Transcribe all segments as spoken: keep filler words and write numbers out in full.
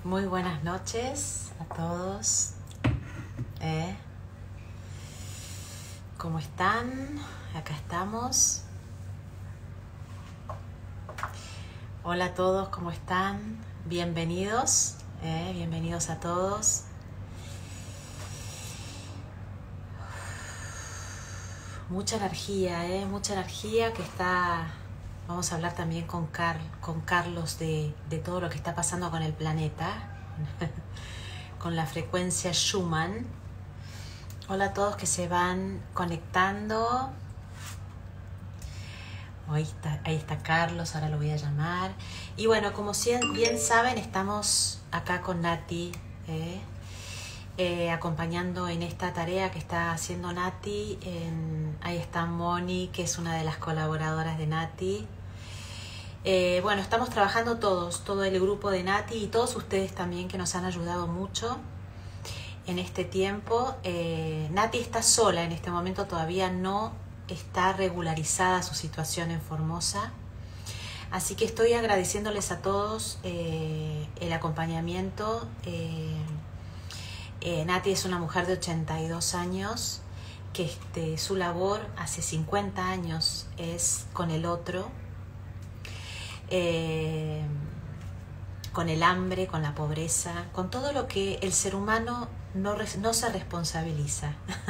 Muy buenas noches a todos. ¿Eh? ¿Cómo están? Acá estamos. Hola a todos, ¿cómo están? Bienvenidos. ¿Eh? Bienvenidos a todos. Mucha energía, ¿eh? Mucha energía que está... Vamos a hablar también con, Car con Carlos de, de todo lo que está pasando con el planeta, con la frecuencia Schumann. Hola a todos que se van conectando. Ahí está, ahí está Carlos, ahora lo voy a llamar. Y bueno, como bien saben, estamos acá con Nati, ¿eh? Eh, acompañando en esta tarea que está haciendo Nati. En, ahí está Moni, que es una de las colaboradoras de Nati. Eh, bueno, estamos trabajando todos, todo el grupo de Nati y todos ustedes también que nos han ayudado mucho en este tiempo. Eh, Nati está sola en este momento, todavía no está regularizada su situación en Formosa. Así que estoy agradeciéndoles a todos eh, el acompañamiento. Eh, eh, Nati es una mujer de ochenta y dos años, que este, su labor hace cincuenta años es con el otro. Eh, con el hambre, con la pobreza, con todo lo que el ser humano no, no se responsabiliza.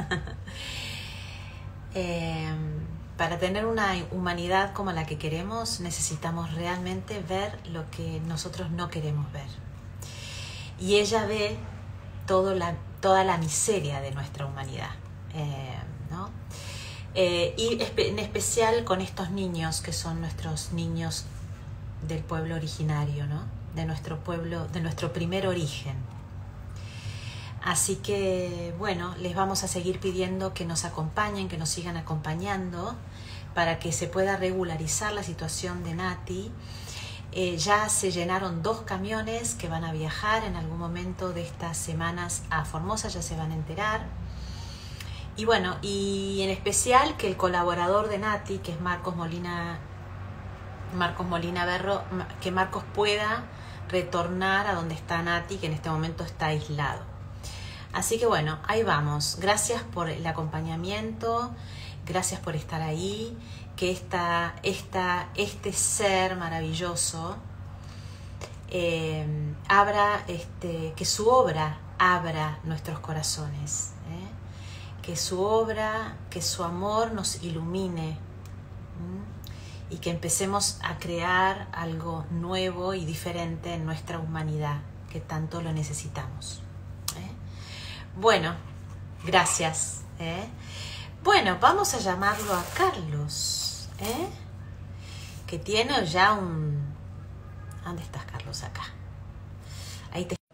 eh, para tener una humanidad como la que queremos, necesitamos realmente ver lo que nosotros no queremos ver. Y ella ve todo la, toda la miseria de nuestra humanidad, eh, ¿no? Eh, y en especial con estos niños que son nuestros niños del pueblo originario, ¿no? De nuestro pueblo, de nuestro primer origen. Así que, bueno, les vamos a seguir pidiendo que nos acompañen, que nos sigan acompañando para que se pueda regularizar la situación de Nati. Eh, ya se llenaron dos camiones que van a viajar en algún momento de estas semanas a Formosa, ya se van a enterar. Y bueno, y en especial que el colaborador de Nati, que es Marcos Molina Marcos Molina Berro, que Marcos pueda retornar a donde está Nati, que en este momento está aislado. Así que bueno, ahí vamos. Gracias por el acompañamiento, gracias por estar ahí, que esta, esta, este ser maravilloso eh, abra, este, que su obra abra nuestros corazones, ¿eh? Que su obra, que su amor nos ilumine. ¿Mm? Y que empecemos a crear algo nuevo y diferente en nuestra humanidad, que tanto lo necesitamos. ¿Eh? Bueno, gracias. ¿eh? Bueno, vamos a llamarlo a Carlos, ¿eh? que tiene ya un... ¿Dónde estás, Carlos? Acá. Ahí te...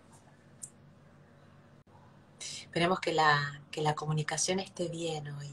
Esperemos que la, que la comunicación esté bien hoy.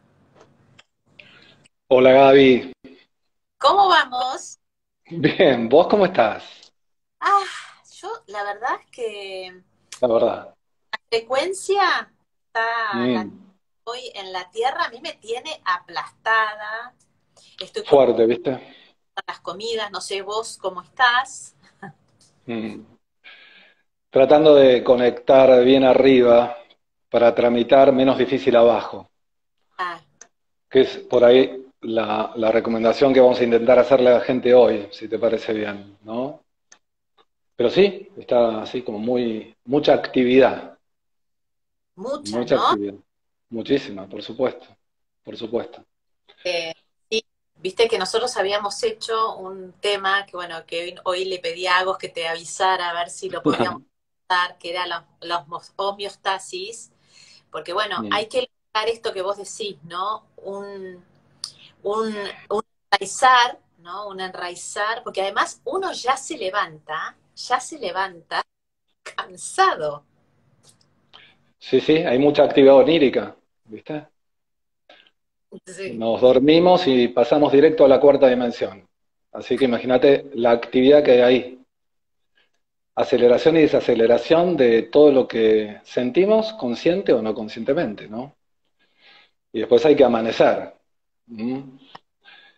Hola Gaby. ¿Cómo vamos? Bien, ¿vos cómo estás? Ah, yo la verdad es que La verdad. la frecuencia está la, Mm, hoy en la Tierra, a mí me tiene aplastada. Estoy con fuerte, ¿viste? las comidas, no sé vos cómo estás. Mm. Tratando de conectar bien arriba para tramitar menos difícil abajo, Ah, que es por ahí la, la recomendación que vamos a intentar hacerle a la gente hoy, si te parece bien, ¿no? Pero sí, está así como muy, mucha actividad, mucha, mucha ¿no? actividad, muchísima, por supuesto, por supuesto. Eh, sí, viste que nosotros habíamos hecho un tema que bueno, que hoy, hoy le pedí a Agos que te avisara a ver si lo podíamos dar, que era los, los homeostasis, porque bueno, Mm. hay que lograr esto que vos decís, ¿no? Un, un, un enraizar, ¿no? Un enraizar, porque además uno ya se levanta, ya se levanta cansado. Sí, sí, hay mucha actividad onírica, ¿viste? Sí. Nos dormimos y pasamos directo a la cuarta dimensión. Así que imagínate la actividad que hay ahí. Aceleración y desaceleración de todo lo que sentimos, consciente o no conscientemente, ¿no? Y después hay que amanecer. ¿Mm?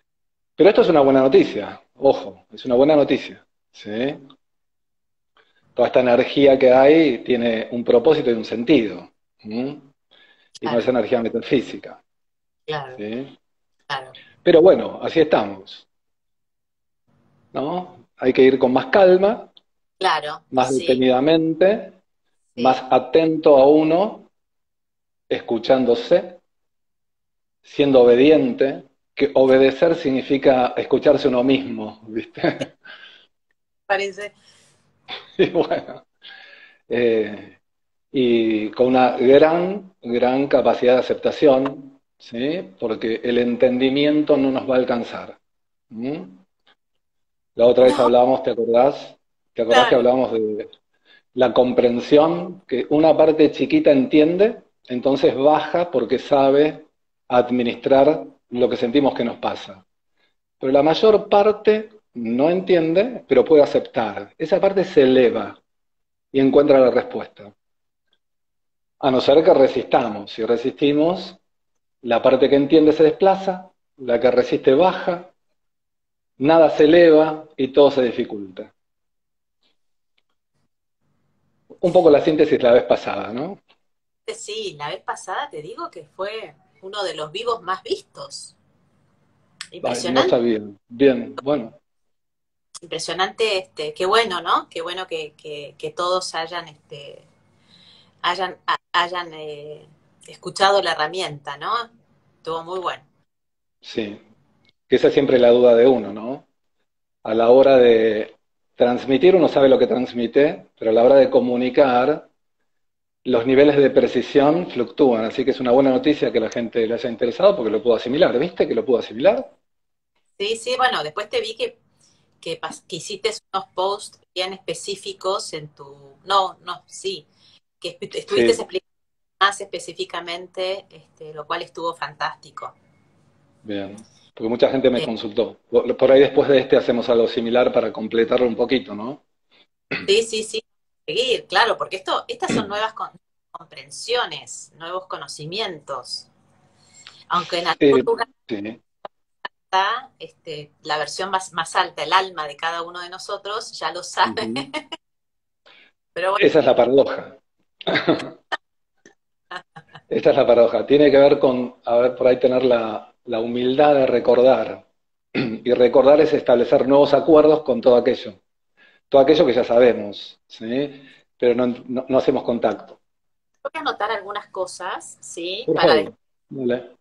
Pero esto es una buena noticia, ojo, es una buena noticia. ¿Sí? toda esta energía que hay tiene un propósito y un sentido. ¿Mm? Y no es Claro, energía metafísica. claro, ¿Sí? claro, Pero bueno, así estamos, ¿no? Hay que ir con más calma, claro, más sí, detenidamente, más sí. atento a uno, escuchándose, siendo obediente, que obedecer significa escucharse uno mismo, ¿viste? Parece. Y bueno, eh, y con una gran, gran capacidad de aceptación, ¿sí? Porque el entendimiento no nos va a alcanzar. ¿Mm? La otra vez No, hablábamos, ¿te acordás? ¿Te acordás que claro. hablábamos de la comprensión, que una parte chiquita entiende, entonces baja porque sabe administrar lo que sentimos que nos pasa? Pero la mayor parte no entiende, pero puede aceptar. Esa parte se eleva y encuentra la respuesta. A no ser que resistamos. Si resistimos, la parte que entiende se desplaza, la que resiste baja, nada se eleva y todo se dificulta. Un poco la síntesis la vez pasada, ¿no? Sí, la vez pasada te digo que fue uno de los vivos más vistos. Ay, no Impresionante, sabía. Bien, bueno, impresionante, este, qué bueno, ¿no? Qué bueno que, que, que todos hayan, este, hayan, a- hayan eh, escuchado la herramienta, ¿no? Estuvo muy bueno. sí. Que esa es siempre la duda de uno, ¿no? A la hora de transmitir, uno sabe lo que transmite, pero a la hora de comunicar, los niveles de precisión fluctúan. Así que es una buena noticia que la gente le haya interesado porque lo puedo asimilar. ¿Viste que lo puedo asimilar? Sí, sí, bueno, después te vi que, que, pas- que hiciste unos posts bien específicos en tu... No, no, sí, que esp- estuviste Sí, explicando más específicamente, este, lo cual estuvo fantástico. bien. Porque mucha gente me Eh, consultó. Por ahí después de este hacemos algo similar para completarlo un poquito, ¿no? sí, sí, sí, seguir, claro, porque esto, estas son nuevas con- comprensiones, nuevos conocimientos, aunque en algún Eh, lugar sí. está este, la versión más, más alta, el alma de cada uno de nosotros, ya lo sabe, Ujú. pero bueno, Esa es la paradoja. Esta es la paradoja. Tiene que ver con, a ver, por ahí tener la, la humildad de recordar. Y recordar es establecer nuevos acuerdos con todo aquello. Todo aquello que ya sabemos, ¿sí? Pero no, no- no hacemos contacto. voy a anotar algunas cosas, ¿sí? Por Para después, favor. Dale.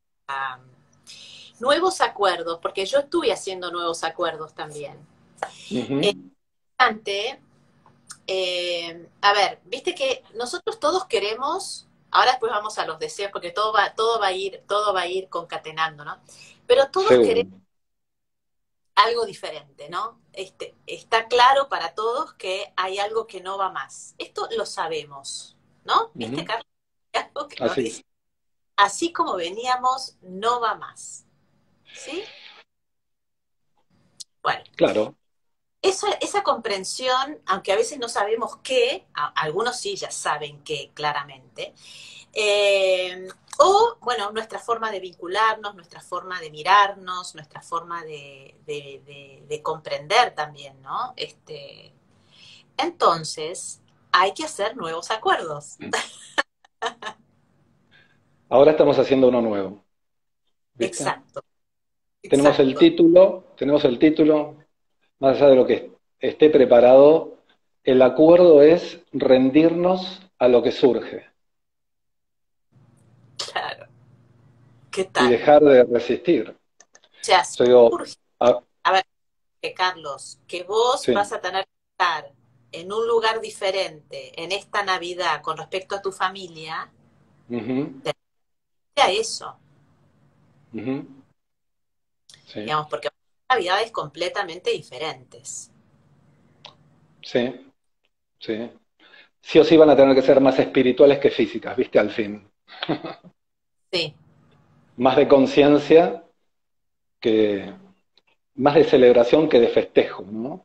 nuevos acuerdos, porque yo estuve haciendo nuevos acuerdos también. Eh, Ujú. Antes, eh, a ver, viste que nosotros todos queremos, ahora después vamos a los deseos, porque todo va, todo va a ir, todo va a ir concatenando, ¿no? Pero todos queremos Seguro. algo diferente, ¿no? Este, está claro para todos que hay algo que no va más. Esto lo sabemos, ¿no? ¿Viste, Ujú. Carlos? Hay algo que nos Así. dice, así como veníamos, no va más. ¿Sí? Bueno, Claro. esa, esa comprensión, aunque a veces no sabemos qué, a- algunos sí ya saben qué claramente, eh, o, bueno, nuestra forma de vincularnos, nuestra forma de mirarnos, nuestra forma de, de, de, de comprender también, ¿no? Este, entonces, hay que hacer nuevos acuerdos. Ahora estamos haciendo uno nuevo. ¿Viste? Exacto, Tenemos el exacto. título, tenemos el título, más allá de lo que esté preparado, el acuerdo es rendirnos a lo que surge Claro. ¿Qué y tal? dejar de resistir. O sea, Yo digo, surge, ah, a ver, que Carlos, que vos vas sí, a tener que estar en un lugar diferente en esta Navidad con respecto a tu familia, ujú, te a eso, ujú, sí, digamos, porque son Navidades completamente diferentes. sí, sí. Sí o sí van a tener que ser más espirituales que físicas, ¿viste? Al fin. Sí, Más de conciencia que, más de celebración que de festejo, ¿no?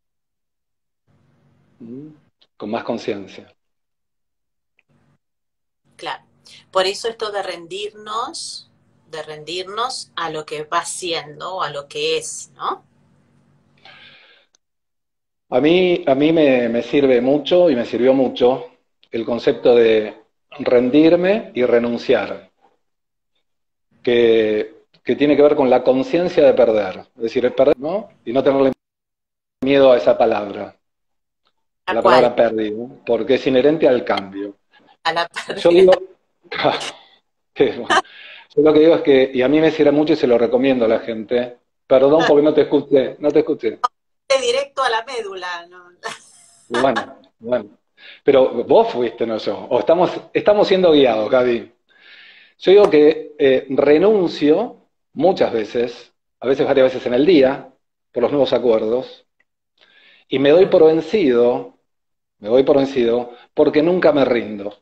Mm, con más conciencia. claro. Por eso esto de rendirnos, de rendirnos a lo que va siendo o a lo que es, ¿no? A mí, a mí me, me sirve mucho y me sirvió mucho el concepto de rendirme y renunciar, que, que tiene que ver con la conciencia de perder. Es decir, el perder, ¿no? Y no tenerle miedo a esa palabra, a ¿A la cuál? palabra pérdida, porque es inherente al cambio. A la Yo pérdida. digo, que, bueno, yo lo que digo es que, y a mí me sirve mucho y se lo recomiendo a la gente, perdón porque no te escuché, no te escuché. Directo a la médula, ¿no? Bueno, bueno. Pero vos fuiste, no yo. O estamos, estamos siendo guiados, Gaby. Yo digo que eh, renuncio muchas veces, a veces varias veces en el día, por los nuevos acuerdos, y me doy por vencido, me doy por vencido, porque nunca me rindo.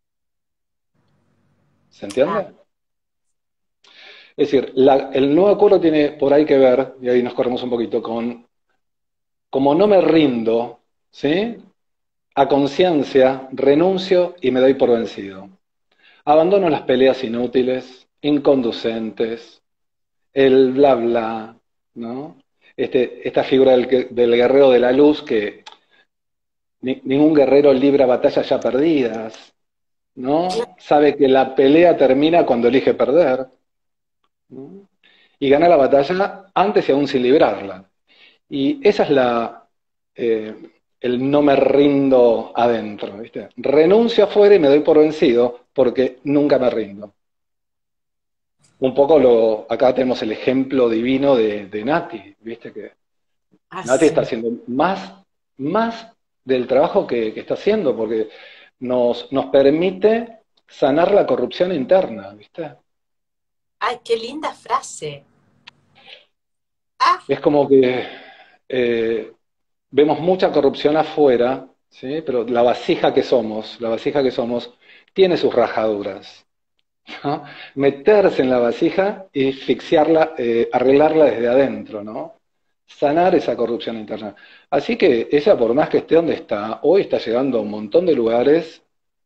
¿Se Ah, entiende? Es decir, la- el nuevo acuerdo tiene por ahí que ver, y ahí nos corremos un poquito, con como no me rindo, ¿sí? A conciencia, renuncio y me doy por vencido. Abandono las peleas inútiles, inconducentes, el bla bla, ¿no? Este, esta figura del, que- del guerrero de la luz que ni- ningún guerrero libra batallas ya perdidas, claro. ¿no? Sabe que la pelea termina cuando elige perder, ¿no? Y gana la batalla antes y aún sin librarla. Y esa es la, eh, el no me rindo adentro, ¿viste? Renuncio afuera y me doy por vencido porque nunca me rindo. Un poco lo, acá tenemos el ejemplo divino de, de Nati, ¿viste? Que Nati está Así. haciendo más, más del trabajo que, que está haciendo porque nos, nos permite sanar la corrupción interna, ¿viste? Ay, qué linda frase. Ah, Es como que eh, vemos mucha corrupción afuera, ¿sí? Pero la vasija que somos, la vasija que somos, tiene sus rajaduras, ¿no? Meterse en la vasija y asfixiarla, eh, arreglarla desde adentro, ¿no? Sanar esa corrupción interna. Así que ella, por más que esté donde está, hoy está llegando a un montón de lugares,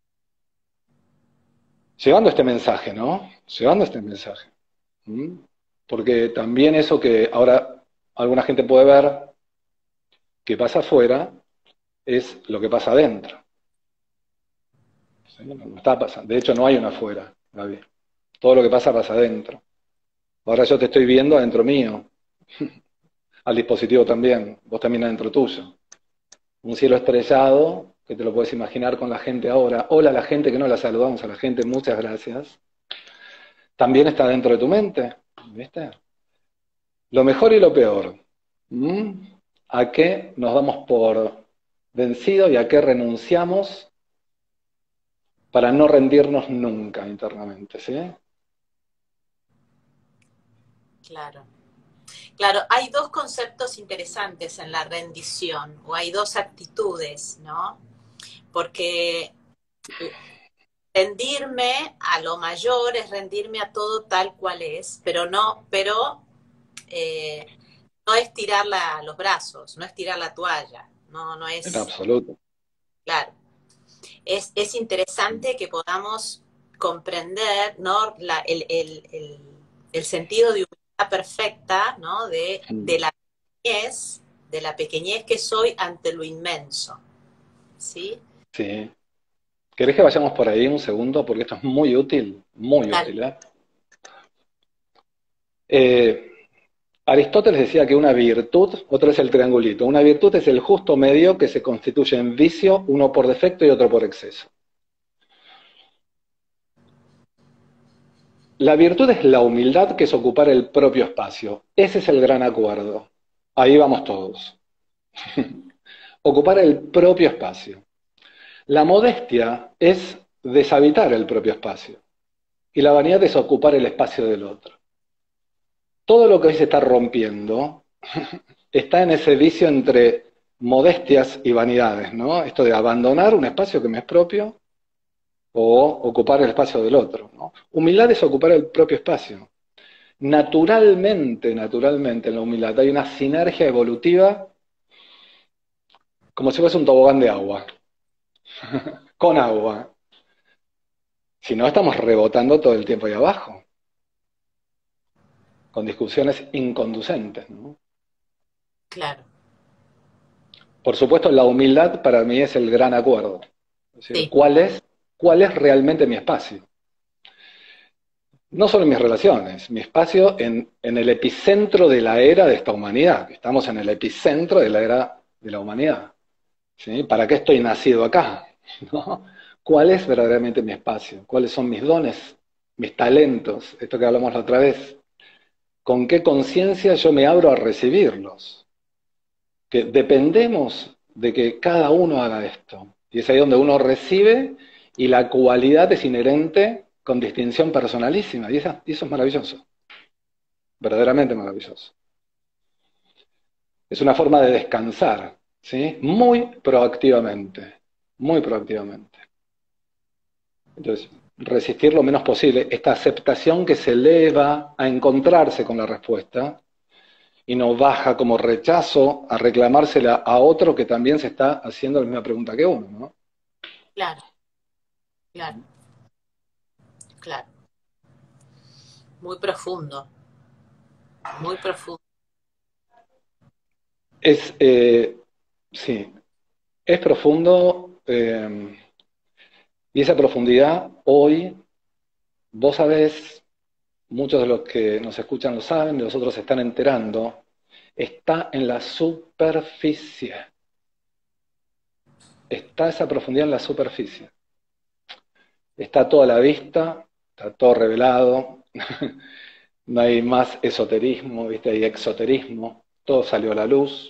llevando este mensaje, ¿no? Llevando este mensaje. ¿Mm? Porque también eso que ahora alguna gente puede ver que pasa afuera es lo que pasa adentro. ¿Sí? No está pasando. De hecho, no hay una afuera, Gaby. Todo lo que pasa pasa adentro. Ahora yo te estoy viendo adentro mío, al dispositivo también, vos también adentro tuyo. Un cielo estrellado, que te lo puedes imaginar con la gente ahora. Hola a la gente que no la saludamos, a la gente, muchas gracias. También está dentro de tu mente, ¿viste? Lo mejor y lo peor. ¿Mm? ¿A qué nos damos por vencido y a qué renunciamos para no rendirnos nunca internamente, ¿sí? claro. Claro, hay dos conceptos interesantes en la rendición, o hay dos actitudes, ¿no? Porque rendirme a lo mayor es rendirme a todo tal cual es, pero no, pero eh, no es tirar la- los brazos, no es tirar la toalla, no, no En es, absoluto. claro. Es, es interesante que podamos comprender, ¿no? La- el, el- el- el sentido de humildad perfecta, ¿no? De, de Mm. la pequeñez, de la pequeñez que soy ante lo inmenso, ¿sí? Sí. ¿Querés que vayamos por ahí un segundo? Porque esto es muy útil, muy Dale. útil, ¿eh? Eh, Aristóteles decía que una virtud, otra es el triangulito, una virtud es el justo medio que se constituye en vicio, uno por defecto y otro por exceso. La virtud es la humildad, que es ocupar el propio espacio. Ese es el gran acuerdo. Ahí vamos todos. Ocupar el propio espacio. La modestia es deshabitar el propio espacio. Y la vanidad es ocupar el espacio del otro. Todo lo que hoy se está rompiendo está en ese vicio entre modestias y vanidades, ¿no? Esto de abandonar un espacio que me es propio o ocupar el espacio del otro, ¿no? Humildad es ocupar el propio espacio. Naturalmente, naturalmente en la humildad hay una sinergia evolutiva como si fuese un tobogán de agua, con agua. Si no, estamos rebotando todo el tiempo ahí abajo, con discusiones inconducentes, ¿no? Claro. por supuesto, la humildad para mí es el gran acuerdo. Es decir, Sí, ¿cuál es, cuál es realmente mi espacio? No solo en mis relaciones, mi espacio en, en el epicentro de la era de esta humanidad. Estamos en el epicentro de la era de la humanidad. ¿Sí? ¿Para qué estoy nacido acá? ¿No? ¿Cuál es verdaderamente mi espacio? ¿Cuáles son mis dones, mis talentos? Esto que hablamos la otra vez. ¿Con qué conciencia yo me abro a recibirlos? Que dependemos de que cada uno haga esto. Y es ahí donde uno recibe y la cualidad es inherente con distinción personalísima. Y eso, y eso es maravilloso. Verdaderamente maravilloso. Es una forma de descansar, ¿sí? Muy proactivamente. Muy proactivamente. Entonces, resistir lo menos posible. Esta aceptación que se eleva a encontrarse con la respuesta y no baja como rechazo a reclamársela a otro que también se está haciendo la misma pregunta que uno, ¿no? claro, claro, claro. Muy profundo, muy profundo. Es, eh, sí, es profundo eh, y esa profundidad hoy, vos sabés, muchos de los que nos escuchan lo saben, los otros se están enterando, está en la superficie. Está esa profundidad en la superficie. Está toda la vista, está todo revelado, no hay más esoterismo, ¿viste? Hay exoterismo, todo salió a la luz.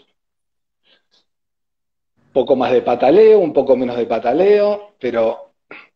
Un poco más de pataleo, un poco menos de pataleo, pero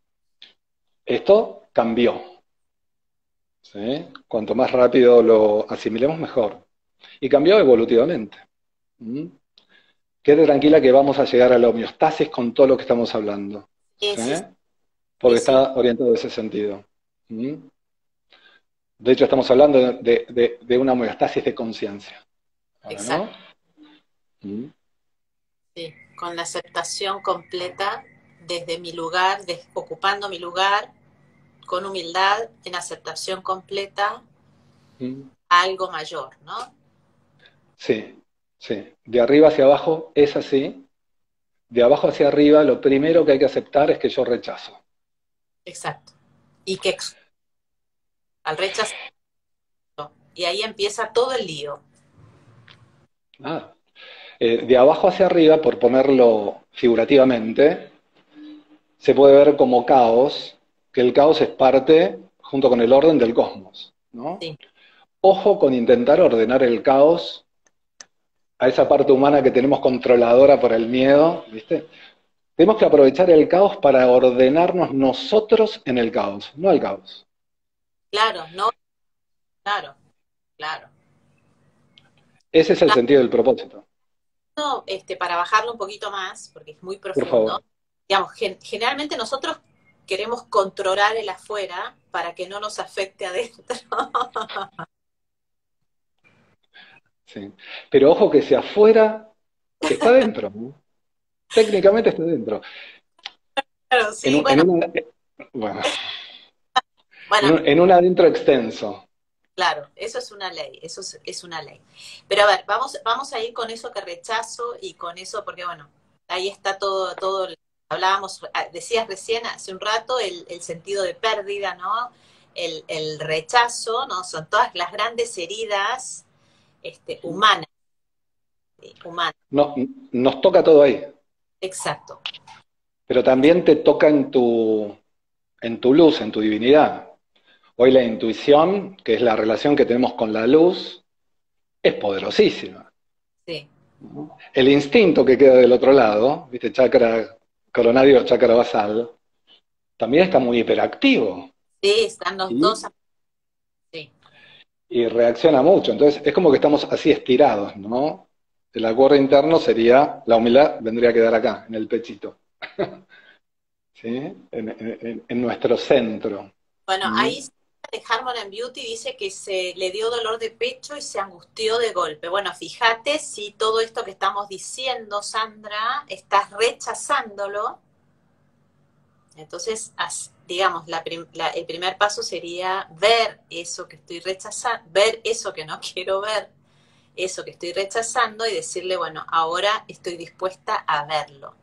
esto cambió. ¿Sí? Cuanto más rápido lo asimilemos, mejor. Y cambió evolutivamente. ¿Mm? Quede tranquila que vamos a llegar a la homeostasis con todo lo que estamos hablando. ¿Sí? Sí, sí, Porque sí, sí, está orientado en ese sentido. ¿Mm? De hecho, estamos hablando de, de, de una homeostasis de conciencia. Ahora, exacto. ¿no? ¿Mm? Sí, con la aceptación completa desde mi lugar, des- ocupando mi lugar, con humildad, en aceptación completa ¿Mm? a algo mayor, ¿no? Sí, sí. De arriba hacia abajo es así. De abajo hacia arriba, lo primero que hay que aceptar es que yo rechazo. Exacto. Y que ex- al rechazo, y ahí empieza todo el lío. Ah, eh, de abajo hacia arriba, por ponerlo figurativamente, se puede ver como caos, que el caos es parte, junto con el orden del cosmos, ¿no? Sí, Ojo con intentar ordenar el caos a esa parte humana que tenemos controladora por el miedo, ¿viste? Tenemos que aprovechar el caos para ordenarnos nosotros en el caos, no el caos. claro, no, claro, claro. Ese es el Claro, sentido del propósito, no, este, para bajarlo un poquito más, porque es muy por profundo, favor. digamos, gen- generalmente nosotros queremos controlar el afuera para que no nos afecte adentro. Sí. Pero ojo que si afuera está dentro, ¿no? Técnicamente está dentro. Claro, En sí, un, en bueno, una, bueno, en bueno, un, en un adentro extenso. claro, eso es una ley, eso es, es una ley. Pero a ver, vamos, vamos a ir con eso que rechazo y con eso, porque bueno, ahí está todo, todo, hablábamos, ah, decías recién hace un rato el, el sentido de pérdida, ¿no? El, el rechazo, ¿no? Son todas las grandes heridas este, humanas, eh, humanas, No, nos toca todo ahí, exacto. pero también te toca en tu, en tu luz, en tu divinidad. Hoy la intuición, que es la relación que tenemos con la luz, es poderosísima. Sí, ¿No? El instinto que queda del otro lado, ¿viste? Chakra coronario, chakra basal, también está muy hiperactivo sí, están los y, dos, sí, y reacciona mucho. Entonces es como que estamos así estirados, ¿no? El acuerdo interno sería, la humildad vendría a quedar acá, en el pechito, ¿sí? En, en- en nuestro centro. bueno, ¿Mm? ahí de Harmon and Beauty dice que se le dio dolor de pecho y se angustió de golpe. Bueno, fíjate si todo esto que estamos diciendo, Sandra, estás rechazándolo. Entonces, as- digamos, la prim- la- el primer paso sería ver eso que estoy rechazando, ver eso que no quiero ver, eso que estoy rechazando y decirle, bueno, ahora estoy dispuesta a verlo.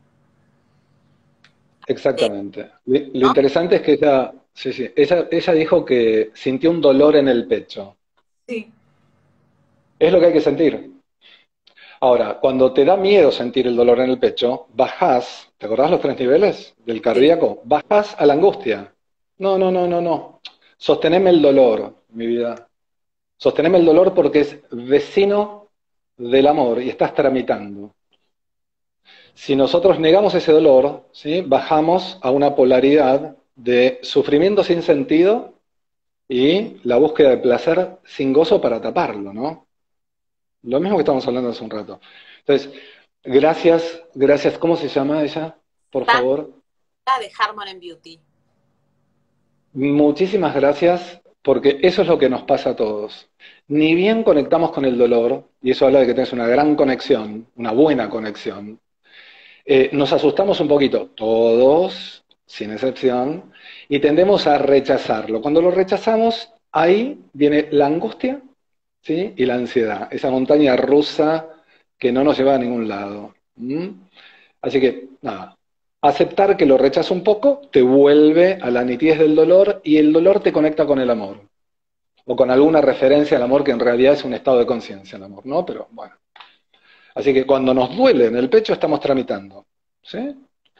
Eh, Exactamente. Lo, lo ¿No? interesante es que ella, sí, sí, ella, ella dijo que sintió un dolor en el pecho. Sí. Es lo que hay que sentir. Ahora, cuando te da miedo sentir el dolor en el pecho, bajás, ¿te acordás los tres niveles del Sí. cardíaco? Bajás a la angustia. No, no, no, no, no. Sosteneme el dolor, mi vida. Sosteneme el dolor porque es vecino del amor y estás tramitando. Si nosotros negamos ese dolor, ¿sí? Bajamos a una polaridad de sufrimiento sin sentido y la búsqueda de placer sin gozo para taparlo, ¿no? Lo mismo que estamos hablando hace un rato. Entonces, gracias, gracias. ¿Cómo se llama ella? Por Sandra favor. de Harmon and Beauty. Muchísimas gracias, porque eso es lo que nos pasa a todos. Ni bien conectamos con el dolor, y eso habla de que tienes una gran conexión, una buena conexión, eh, nos asustamos un poquito, todos, sin excepción, y tendemos a rechazarlo. Cuando lo rechazamos, ahí viene la angustia, ¿sí? Y la ansiedad, esa montaña rusa que no nos lleva a ningún lado. ¿Mm? Así que, nada, aceptar que lo rechazo un poco te vuelve a la nitidez del dolor y el dolor te conecta con el amor. O con alguna referencia al amor que en realidad es un estado de conciencia el amor, ¿no? Pero bueno. Así que cuando nos duele en el pecho estamos tramitando. ¿Sí?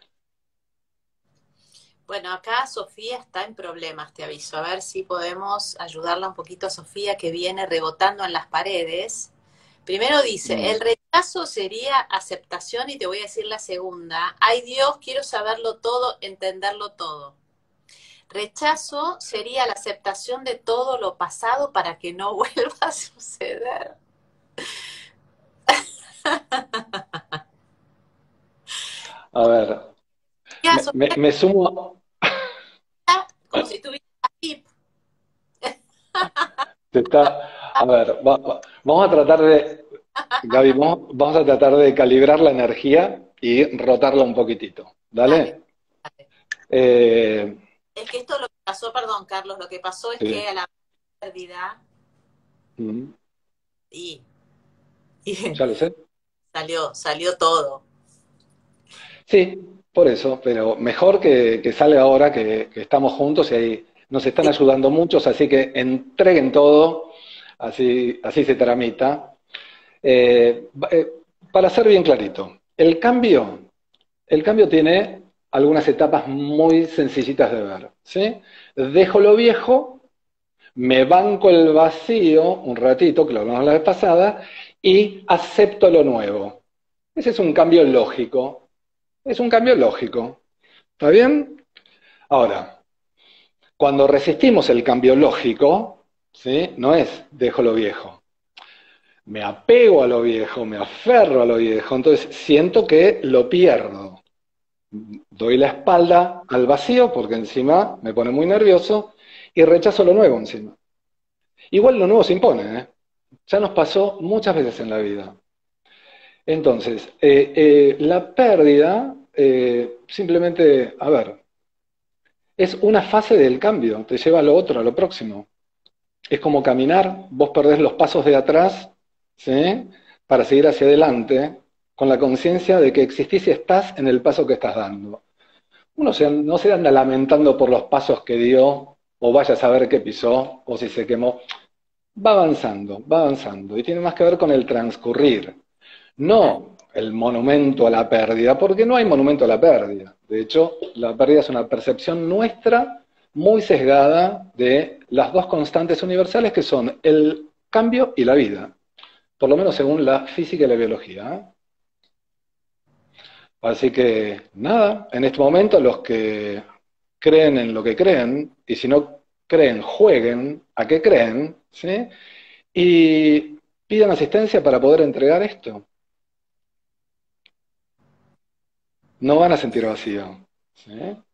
Bueno, acá Sofía está en problemas, te aviso. A ver si podemos ayudarla un poquito a Sofía, que viene rebotando en las paredes. Primero dice, Mm. el rechazo sería aceptación y te voy a decir la segunda. Ay Dios, quiero saberlo todo, entenderlo todo. Rechazo sería la aceptación de todo lo pasado para que no vuelva a suceder. A ver, Ya, me, me- Sofía, me sumo, como si estuviera ahí. te está, a ver, va- va- vamos a tratar de, Gaby, vamos, vamos a tratar de calibrar la energía y rotarla un poquitito. Dale, ¿Dale? dale. Eh, Es que esto lo que pasó, perdón, Carlos, lo que pasó es sí. que a la pérdida Mm. y, y Ya lo sé. salió, salió todo. Sí, por eso, pero mejor que, que salga ahora que, que estamos juntos y ahí nos están Sí. ayudando muchos, así que entreguen todo, así, así se tramita. Eh, va- eh, para ser bien clarito, el cambio, el cambio tiene algunas etapas muy sencillitas de ver, ¿sí? Dejo lo viejo, me banco el vacío un ratito, que lo hablamos la vez pasada, y acepto lo nuevo. Ese es un cambio lógico, es un cambio lógico. ¿Está bien? Ahora, cuando resistimos el cambio lógico, ¿sí? No es dejo lo viejo. Me apego a lo viejo, me aferro a lo viejo, entonces siento que lo pierdo. Doy la espalda al vacío porque encima me pone muy nervioso y rechazo lo nuevo encima. Igual lo nuevo se impone, ¿eh? Ya nos pasó muchas veces en la vida. Entonces, eh, eh, la pérdida, eh, simplemente, a ver, es una fase del cambio, te lleva a lo otro, a lo próximo. Es como caminar, vos perdés los pasos de atrás, ¿sí? Para seguir hacia adelante, con la conciencia de que existís y estás en el paso que estás dando. Uno se- no se anda lamentando por los pasos que dio, o vaya a saber qué pisó, o si se quemó. Va avanzando, va avanzando, y tiene más que ver con el transcurrir. No el monumento a la pérdida, porque no hay monumento a la pérdida. De hecho, la pérdida es una percepción nuestra muy sesgada de las dos constantes universales que son el cambio y la vida, por lo menos según la física y la biología. ¿Eh? Así que nada, en este momento los que creen en lo que creen, y si no creen, jueguen a qué creen, ¿sí? Y pidan asistencia para poder entregar esto. No van a sentir vacío. ¿Sí?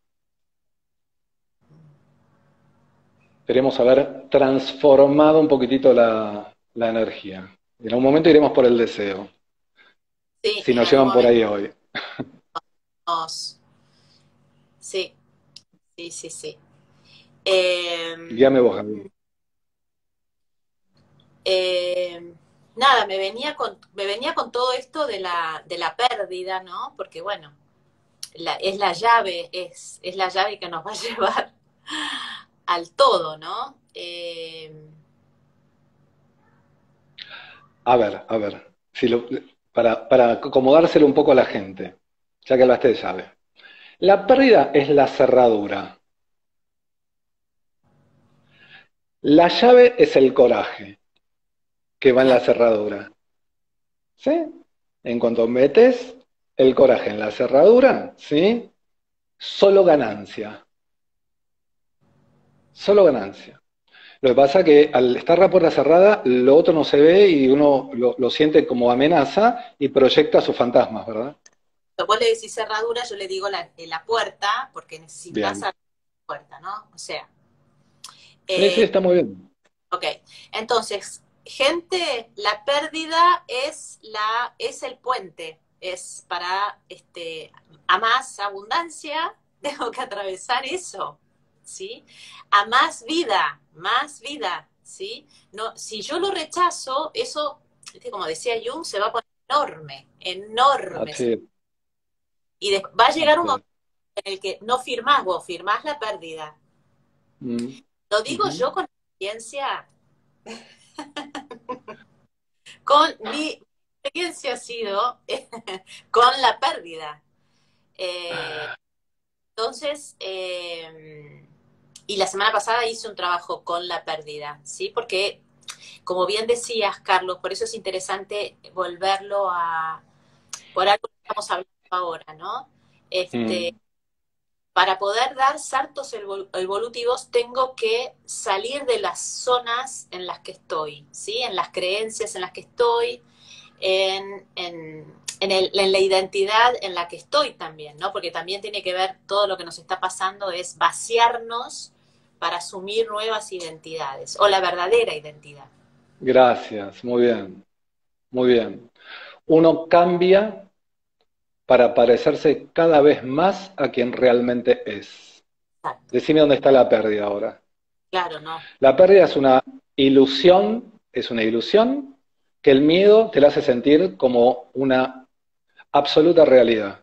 Queremos haber transformado un poquitito la, la energía. Y en un momento iremos por el deseo, Sí, si en nos algún llevan por momento ahí hoy. nos... Sí, sí, sí, sí. Eh, Guíame vos, Gaby. eh, nada, me venía con, me venía con todo esto de la, de la pérdida, ¿no? Porque bueno, la, es la llave, es, es la llave que nos va a llevar al todo, ¿no? Eh, A ver, a ver, si lo- para, para acomodárselo un poco a la gente, ya que hablaste de llave. La pérdida es la cerradura. La llave es el coraje que va en la claro, cerradura. ¿Sí? En cuanto metes el coraje en la cerradura, ¿sí? Solo ganancia. Solo ganancia. Lo que pasa es que al estar la puerta cerrada, lo otro no se ve y uno lo, lo siente como amenaza y proyecta sus fantasmas, ¿verdad? vos le decís cerradura, yo le digo la, la puerta, porque necesitas Bien. abrir la puerta, ¿no? O sea, Sí, sí, eh, está muy bien. ok. Entonces, gente, la pérdida es la, es el puente, es para este, a más abundancia, tengo que atravesar eso, ¿sí? A más vida, más vida, ¿sí? No, si yo lo rechazo, eso, ¿viste? Como decía Jung, se va a poner enorme, enorme. Así es. Y de- va a llegar un Así es. momento en el que no firmás vos, firmás la pérdida. Mm, Lo digo ujú. yo con experiencia, con mi experiencia ha sido con la pérdida. Eh, entonces, eh, y la semana pasada hice un trabajo con la pérdida, ¿sí? Porque, como bien decías, Carlos, por eso es interesante volverlo a, por algo que estamos hablando ahora, ¿no? Este, Mm. para poder dar saltos evol- evolutivos tengo que salir de las zonas en las que estoy, ¿sí? En las creencias en las que estoy, en, en, en, el, en la identidad en la que estoy también, ¿no? Porque también tiene que ver todo lo que nos está pasando es vaciarnos para asumir nuevas identidades o la verdadera identidad. Gracias, muy bien, muy bien. Uno cambia para parecerse cada vez más a quien realmente es. Exacto. Decime dónde está la pérdida ahora. Claro, no. La pérdida es una ilusión, es una ilusión que el miedo te la hace sentir como una absoluta realidad.